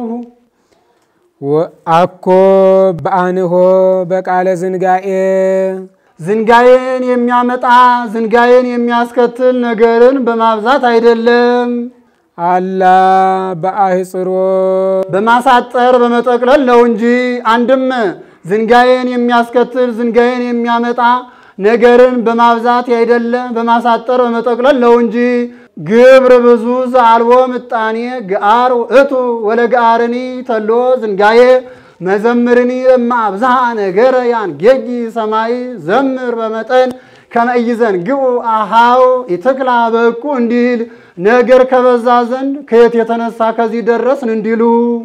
አኮ በአንሆ በቃለ ዝንጋኤ
ዝንጋዬን የሚያመጣ ዝንጋዬን የሚያስከትል ነገርን በማብዛት አይደለም፣
አላ በአህጽሮ
በማሳጠር በመጠቅለል ነው እንጂ። አንድም ዝንጋዬን የሚያስከትል ዝንጋዬን የሚያመጣ ነገርን በማብዛት አይደለ በማሳጠር በመጠቅለል ነው እንጂ። ግብር ብዙ ዘአልቦ ምጣኔ ገአር እቱ ወለገአርኒ ተሎ ዝንጋዬ መዘምርኒ ለማብዛ ነገር ያን ጌጊ ሰማይ ዘምር በመጠን ከመይዘን ግቡ አሃው ይተክላ በቁ እንዲል ነገር ከበዛ ዘንድ ከየት የተነሳ ከዚህ ደረስን እንዲሉ።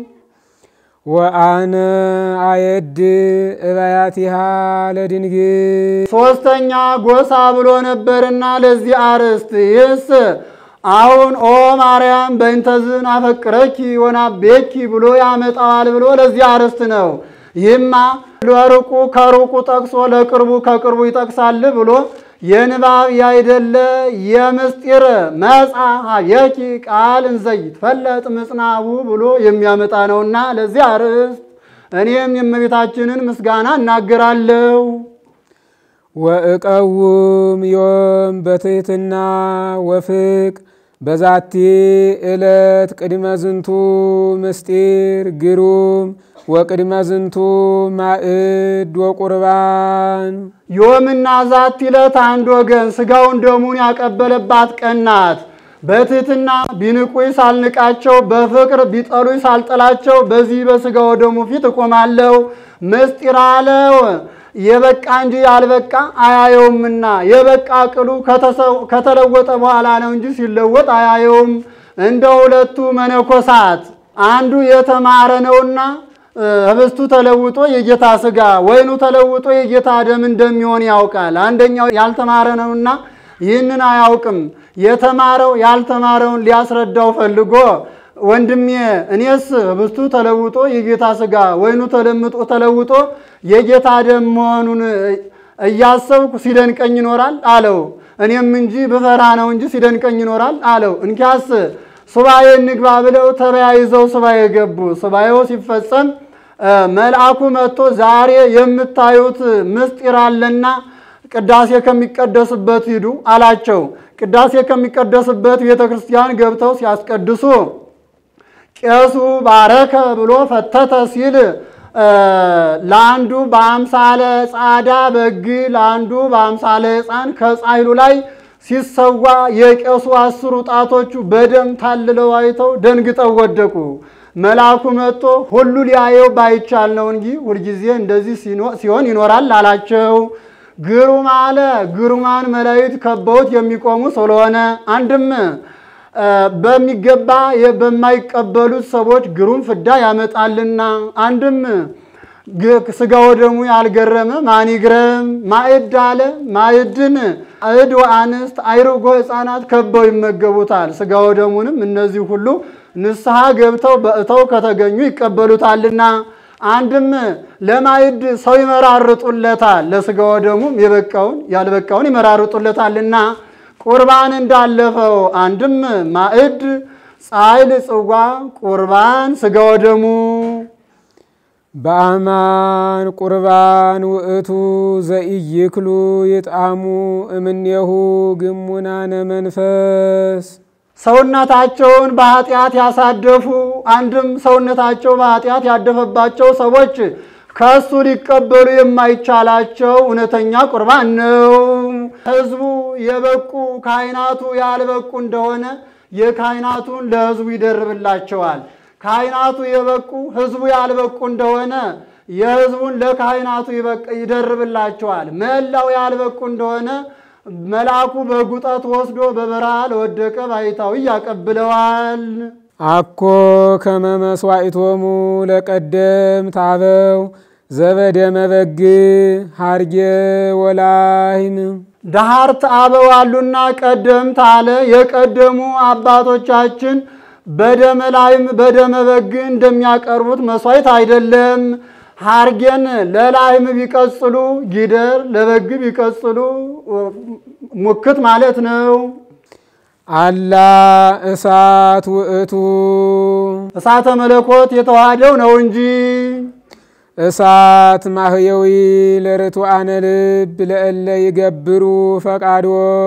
ወአነ አየድ እባያቲሃ ለድንግል
ሶስተኛ ጎሳ ብሎ ነበርና ለዚህ አርስት ይስ አሁን ኦ ማርያም በእንተዝን አፈቅረኪ ወናቤኪ ብሎ ያመጣዋል ብሎ ለዚህ አርስት ነው። ይህማ ለሩቁ ከሩቁ ጠቅሶ ለቅርቡ ከቅርቡ ይጠቅሳል ብሎ የንባብ ያይደለ የምስጢር መጻ ሀየኪ ቃል እንዘይት ፈለጥ ምጽናቡ ብሎ የሚያመጣ ነውና ለዚህ አርስት እኔም የእመቤታችንን ምስጋና እናገራለሁ።
ወእቀውም ዮም በትሕትና ወፍቅ በዛቲ ዕለት ቅድመ ዝንቱ ምስጢር ግሩም ወቅድመ ዝንቱ ማዕድ ወቁርባን።
ዮምና ዛቲ ዕለት አንድ ወገን ስጋውን ደሙን ያቀበለባት ቀናት። በትሕትና ቢንቁኝ ሳልንቃቸው በፍቅር ቢጠሉኝ ሳልጠላቸው በዚህ በስጋው ደሙ ፊት እቆማለሁ። ምስጢር አለው የበቃ እንጂ ያልበቃ አያየውምና የበቃ ቅሉ ከተለወጠ በኋላ ነው እንጂ ሲለወጥ አያየውም። እንደ ሁለቱ መነኮሳት አንዱ የተማረ ነውና ህብስቱ ተለውጦ የጌታ ስጋ ወይኑ ተለውጦ የጌታ ደም እንደሚሆን ያውቃል። አንደኛው ያልተማረ ነውና ይህንን አያውቅም። የተማረው ያልተማረውን ሊያስረዳው ፈልጎ ወንድሜ እኔስ ህብስቱ ተለውጦ የጌታ ስጋ ወይኑ ተለምጦ ተለውጦ የጌታ ደም መሆኑን እያሰብኩ ሲደንቀኝ ይኖራል አለው። እኔም እንጂ ብፈራ ነው እንጂ ሲደንቀኝ ይኖራል አለው። እንኪያስ ሱባኤ እንግባ ብለው ተበያይዘው ሱባኤ ገቡ። ሱባኤው ሲፈጸም መልአኩ መጥቶ ዛሬ የምታዩት ምስጢር አለና ቅዳሴ ከሚቀደስበት ሂዱ አላቸው። ቅዳሴ ከሚቀደስበት ቤተክርስቲያን ገብተው ሲያስቀድሱ ቄሱ ባረከ ብሎ ፈተተ ሲል ለአንዱ በአምሳለ ጻዳ በግ ለአንዱ በአምሳለ ሕፃን ከጻይሉ ላይ ሲሰዋ የቄሱ አስሩ ጣቶቹ በደም ታልለው አይተው ደንግጠው ወደቁ። መልአኩ መጥቶ ሁሉ ሊያየው ባይቻል ነው እንጂ ሁልጊዜ እንደዚህ ሲሆን ይኖራል አላቸው። ግሩም አለ። ግሩማን መላእክት ከበውት የሚቆሙ ስለሆነ አንድም በሚገባ በማይቀበሉት ሰዎች ግሩም ፍዳ ያመጣልና አንድም ስጋው ደሙ ያልገረመ ማን ይግረም? ማዕድ አለ ማዕድን እድ ወአንስት አይሩጎ ሕፃናት ከበው ይመገቡታል። ስጋው ደሙንም እነዚህ ሁሉ ንስሐ ገብተው በእተው ከተገኙ ይቀበሉታልና አንድም ለማዕድ ሰው ይመራርጡለታል፣ ለስጋው ደሙም የበቃውን ያልበቃውን ይመራርጡለታልና ቁርባን እንዳለፈው አንድም ማዕድ ጻይል ጽዋ ቁርባን ስጋው ደሙ
በአማን ቁርባን ውእቱ ዘኢይክሉ ይጣሙ እምኔሁ ግሙናነ መንፈስ
ሰውነታቸውን በኃጢአት ያሳደፉ አንድም ሰውነታቸው በኃጢአት ያደፈባቸው ሰዎች ከሱ ሊቀበሉ የማይቻላቸው እውነተኛ ቁርባን ነው። ሕዝቡ የበቁ ካህናቱ ያልበቁ እንደሆነ የካህናቱን ለሕዝቡ ይደርብላቸዋል። ካህናቱ የበቁ ሕዝቡ ያልበቁ እንደሆነ የሕዝቡን ለካህናቱ ይደርብላቸዋል። መላው ያልበቁ እንደሆነ መልአኩ በጉጠት ወስዶ በበረሃ ለወደቀ ባሕታዊ ያቀብለዋል።
አኮ ከመ መስዋዕቶሙ ለቀደምት አበው ዘበደመ በግ ሀርጌ ወላይም
ዳህርት አበው አሉና ቀደምት አለ። የቀደሙ አባቶቻችን በደመ ላይም በደመ በግ እንደሚያቀርቡት መስዋዕት አይደለም። ሀርጌን ለላይም ቢቀጽሉ ጊደር ለበግ ቢቀጽሉ ሙክት ማለት ነው።
አላ እሳት ውእቱ
እሳተ መለኮት የተዋሃደው ነው እንጂ
እሳት ማህየዊ ለርቱዓነ ልብ ለእለ ይገብሩ ፈቃዶ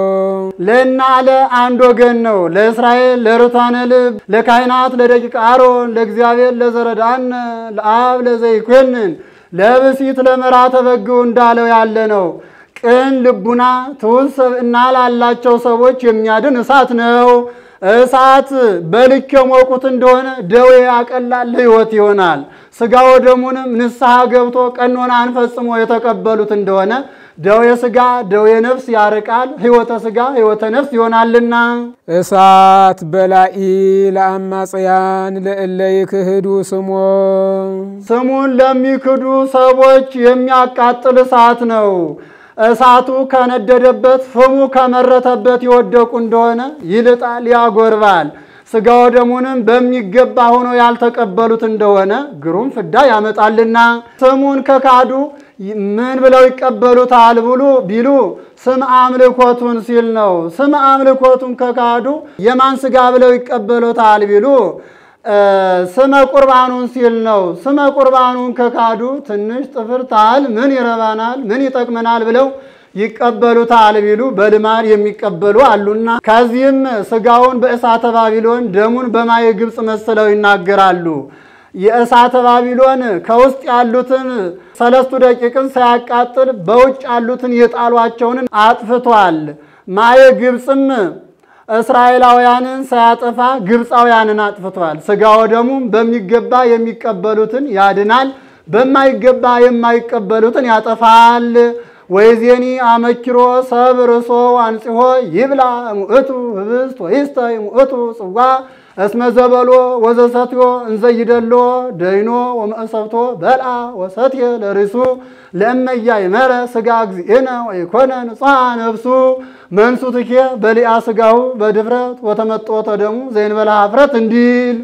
ለናለ አንድ ወገን ነው። ለእስራኤል ለርቱዓነ ልብ ለካህናት ለደቂቀ አሮን ለእግዚአብሔር ለዘረዳን ለአብ ለዘይኮንን ለብሲት ለመራተ በግ እንዳለው ያለ ነው። ቅን ልቡና ትውስብ እና ላላቸው ሰዎች የሚያድን እሳት ነው። እሳት በልክ የሞቁት እንደሆነ ደዌ ያቀላል፣ ሕይወት ይሆናል። ስጋው ደሙንም ንስሐ ገብቶ ቀኖናን ፈጽሞ የተቀበሉት እንደሆነ ደዌ ስጋ ደዌ ነፍስ ያርቃል፣ ሕይወተ ስጋ ሕይወተ ነፍስ ይሆናልና
እሳት በላኢ ለአማጽያን ለእለ ይክህዱ ስሞ
ስሙን ለሚክዱ ሰዎች የሚያቃጥል እሳት ነው። እሳቱ ከነደደበት ፍሙ ከመረተበት ይወደቁ እንደሆነ ይልጣል ያጎርባል። ስጋው ደሙንም በሚገባ ሆኖ ያልተቀበሉት እንደሆነ ግሩም ፍዳ ያመጣልና ስሙን ከካዱ ምን ብለው ይቀበሉታል ብሉ ቢሉ ስም አምልኮቱን ሲል ነው። ስም አምልኮቱን ከካዱ የማን ስጋ ብለው ይቀበሉታል ቢሉ ስመ ቁርባኑን ሲል ነው። ስመ ቁርባኑን ከካዱ ትንሽ ጥፍር ታህል ምን ይረባናል ምን ይጠቅመናል ብለው ይቀበሉታል ቢሉ በልማድ የሚቀበሉ አሉና ከዚህም ስጋውን በእሳተ ባቢሎን ደሙን በማየ ግብጽ መስለው ይናገራሉ። የእሳተ ባቢሎን ከውስጥ ያሉትን ሰለስቱ ደቂቅን ሳያቃጥል በውጭ ያሉትን የጣሏቸውን አጥፍቷል። ማየ ግብጽም እስራኤላውያንን ሳያጠፋ ግብፃውያንን አጥፍቷል። ስጋው ደሙም በሚገባ የሚቀበሉትን ያድናል፣ በማይገባ የማይቀበሉትን ያጠፋል። ወይዜኒ አመኪሮ ሰብ ርሶ አንጽሖ ይብላ ሙእቱ ህብስት ወይስተ ሙእቱ ጽዋ እስመ ዘበሎ ወዘሰትዮ እንዘይደሎ ደይኖ ወመእሰብቶ በልአ ወሰትየ ለርሱ ለእመያ ይመረ ስጋ እግዚእነ ወይኮነ ንጹሐ ነፍሱ መንሱትኬ በሊአ ስጋው በድፍረት ወተመጦተ ደሙ ዘይንበላ ኀፍረት እንዲል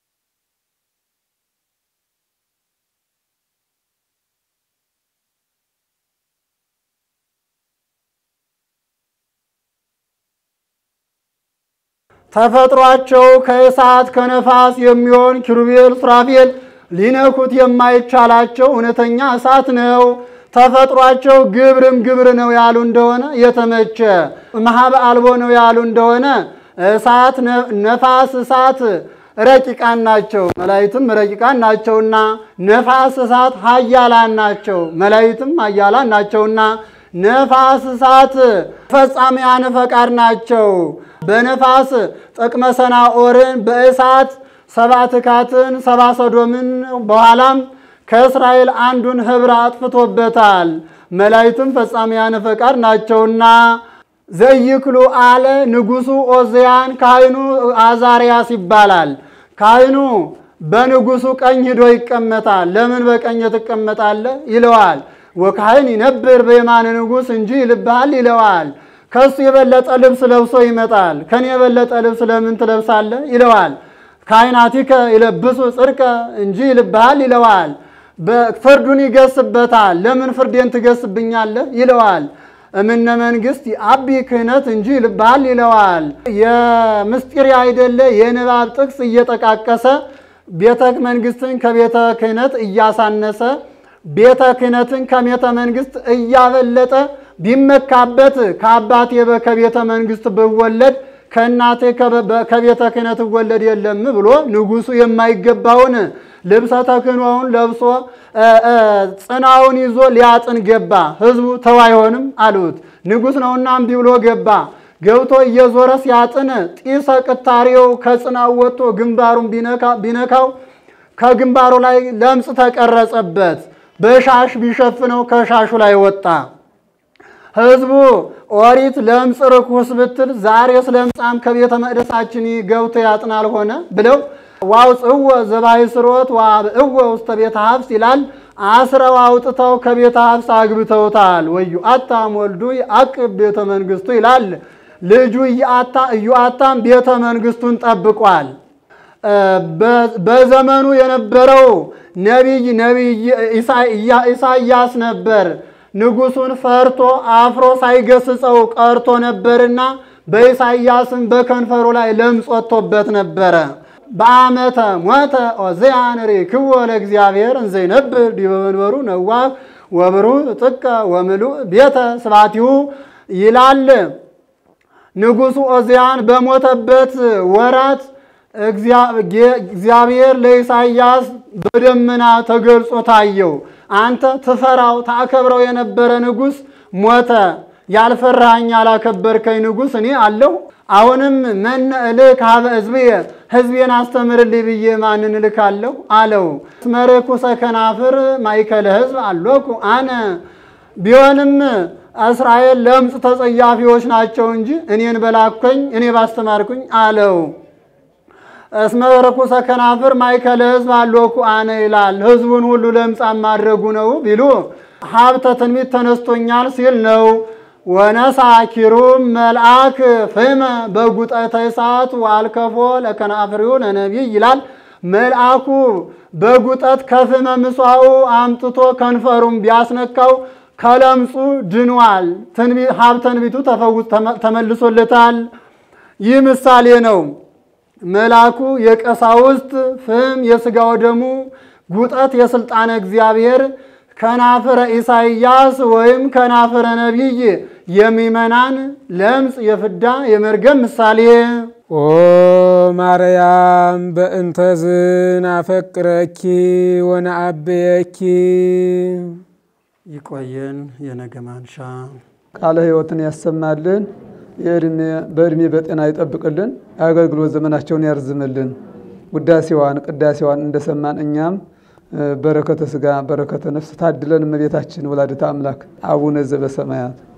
ተፈጥሯቸው ከእሳት ከነፋስ የሚሆን ኪሩቤል ሱራፌል ሊነኩት የማይቻላቸው እውነተኛ እሳት ነው። ተፈጥሯቸው ግብርም ግብር ነው ያሉ እንደሆነ የተመቸ መሀበ አልቦ ነው ያሉ እንደሆነ እሳት ነፋስ እሳት ረቂቃን ናቸው፣ መላእክትም ረቂቃን ናቸውና ነፋስ እሳት ኃያላን ናቸው፣ መላእክትም ኃያላን ናቸውና ነፋስ እሳት ፈጻሚያን ፈቃድ ናቸው። በነፋስ ጥቅመ ሰናኦርን በእሳት ሰባ ትካትን ሰባ ሰዶምን በኋላም ከእስራኤል አንዱን ህብረ አጥፍቶበታል። መላእክትም ፈጻሚያን ፈቃድ ናቸውና ዘይክሉ አለ ንጉሱ ኦዝያን ካህኑ አዛሪያስ ይባላል። ካህኑ በንጉሱ ቀኝ ሂዶ ይቀመጣል። ለምን በቀኝ ትቀመጣለህ ይለዋል። ወካህን ይነብር በየማነ ንጉስ እንጂ ይልብሃል ይለዋል። ከሱ የበለጠ ልብስ ለብሶ ይመጣል። ከኔ የበለጠ ልብስ ለምን ትለብሳለህ ይለዋል። ካህናቲከ ይለብሱ ጽድቀ እንጂ ይልብሃል ይለዋል። በፍርዱን ይገስበታል። ለምን ፍርዴን ትገስብኛለህ ይለዋል። እምነ መንግስት አቢ ክህነት እንጂ ይልብሃል ይለዋል። የምስጢር አይደለ የንባብ ጥቅስ እየጠቃቀሰ ቤተ መንግስትን ከቤተ ክህነት እያሳነሰ ቤተ ክህነትን ከቤተ መንግስት እያበለጠ ቢመካበት ከአባቴ ከቤተ መንግስት ብወለድ ከእናቴ ከቤተ ክህነት ወለድ የለም ብሎ ንጉሱ የማይገባውን ልብሰ ተክህኖውን ለብሶ ጽናውን ይዞ ሊያጥን ገባ። ህዝቡ ተው አይሆንም አሉት። ንጉስ ነውና እምቢ ብሎ ገባ። ገብቶ እየዞረ ሲያጥን ጢሰ ቅታሬው ከጽናው ወጥቶ ግንባሩን ቢነካው ከግንባሩ ላይ ለምጽ ተቀረጸበት። በሻሽ ቢሸፍነው ከሻሹ ላይ ወጣ። ህዝቡ ኦሪት ለምጽ ርኩስ ብትል ዛሬስ ለምጻም ከቤተ መቅደሳችን ገብቶ ያጥናል ሆነ ብለው ዋውጽወ ዘባይስሮት ወአብእወ ውስተ ቤተ ሀብስ ይላል። አስረው አውጥተው ከቤተ ሀብስ አግብተውታል። ወዩ አታም ወልዱ ያዕቅብ ቤተ መንግስቱ ይላል። ልጁ ኢዮአታም ቤተ መንግስቱን ጠብቋል። በዘመኑ የነበረው ነቢይ ነቢይ ኢሳይያስ ነበር። ንጉሱን ፈርቶ አፍሮ ሳይገስጸው ቀርቶ ነበርና በኢሳይያስም በከንፈሩ ላይ ለምጽ ወጥቶበት ነበረ። በአመተ ሞተ ኦዝያን ሪክቦ ለእግዚአብሔር እንዘ ይነብር ዲበ መንበሩ ነዋህ ወብሩህ ጥቀ ወምሉእ ቤተ ስብሐቲሁ ይላል። ንጉሱ ኦዝያን በሞተበት ወራት እግዚአብሔር ለኢሳይያስ በደመና ተገልጾ ታየው። አንተ ትፈራው ታከብረው የነበረ ንጉስ ሞተ። ያልፈራኝ ያላከበርከኝ ንጉስ እኔ አለው። አሁንም መነ እልክ ሀበ ሕዝብየ ሕዝቤን አስተምርልኝ ብዬ ማንን እልካለሁ አለው። መርኩሰ ከናፍር ማእከለ ሕዝብ አሎኩ አነ ቢሆንም እስራኤል ለምጽ ተጸያፊዎች ናቸው እንጂ እኔን በላኩኝ እኔ ባስተማርኩኝ አለው። እስመ ርኩሰ ከናፍር ማእከለ ሕዝብ አሎኩ አነ ይላል። ሕዝቡን ሁሉ ለምጻም ማድረጉ ነው ቢሉ ሀብተ ትንቢት ተነስቶኛል ሲል ነው። ወነሳ ኪሩብ መልአክ ፍመ በጉጠተ እሳት ወአልከፎ ለከናፍሪሁ ለነቢይ ይላል። መልአኩ በጉጠት ከፍመ ምሷው አምጥቶ ከንፈሩም ቢያስነካው ከለምጹ ድኗል። ሀብተ ትንቢቱ ተፈውስ ተመልሶለታል። ይህ ምሳሌ ነው። መልአኩ የቀሳውስት ፍም የሥጋው ደሙ ጉጠት የስልጣነ እግዚአብሔር ከናፍረ ኢሳይያስ ወይም ከናፍረ ነቢይ የሚመናን ለምጽ የፍዳ የመርገም ምሳሌ።
ኦ ማርያም በእንተዝን አፈቅረኪ ወነአብየኪ።
ይቆየን። የነገ ማንሻ
ቃለ ሕይወትን ያሰማልን። በእድሜ በጤና ይጠብቅልን። የአገልግሎት ዘመናቸውን ያርዝምልን። ውዳሴዋን ቅዳሴዋን እንደሰማን እኛም በረከተ ሥጋ በረከተ ነፍስ ታድለን። እመቤታችን ወላዲተ አምላክ አቡነ ዘበሰማያት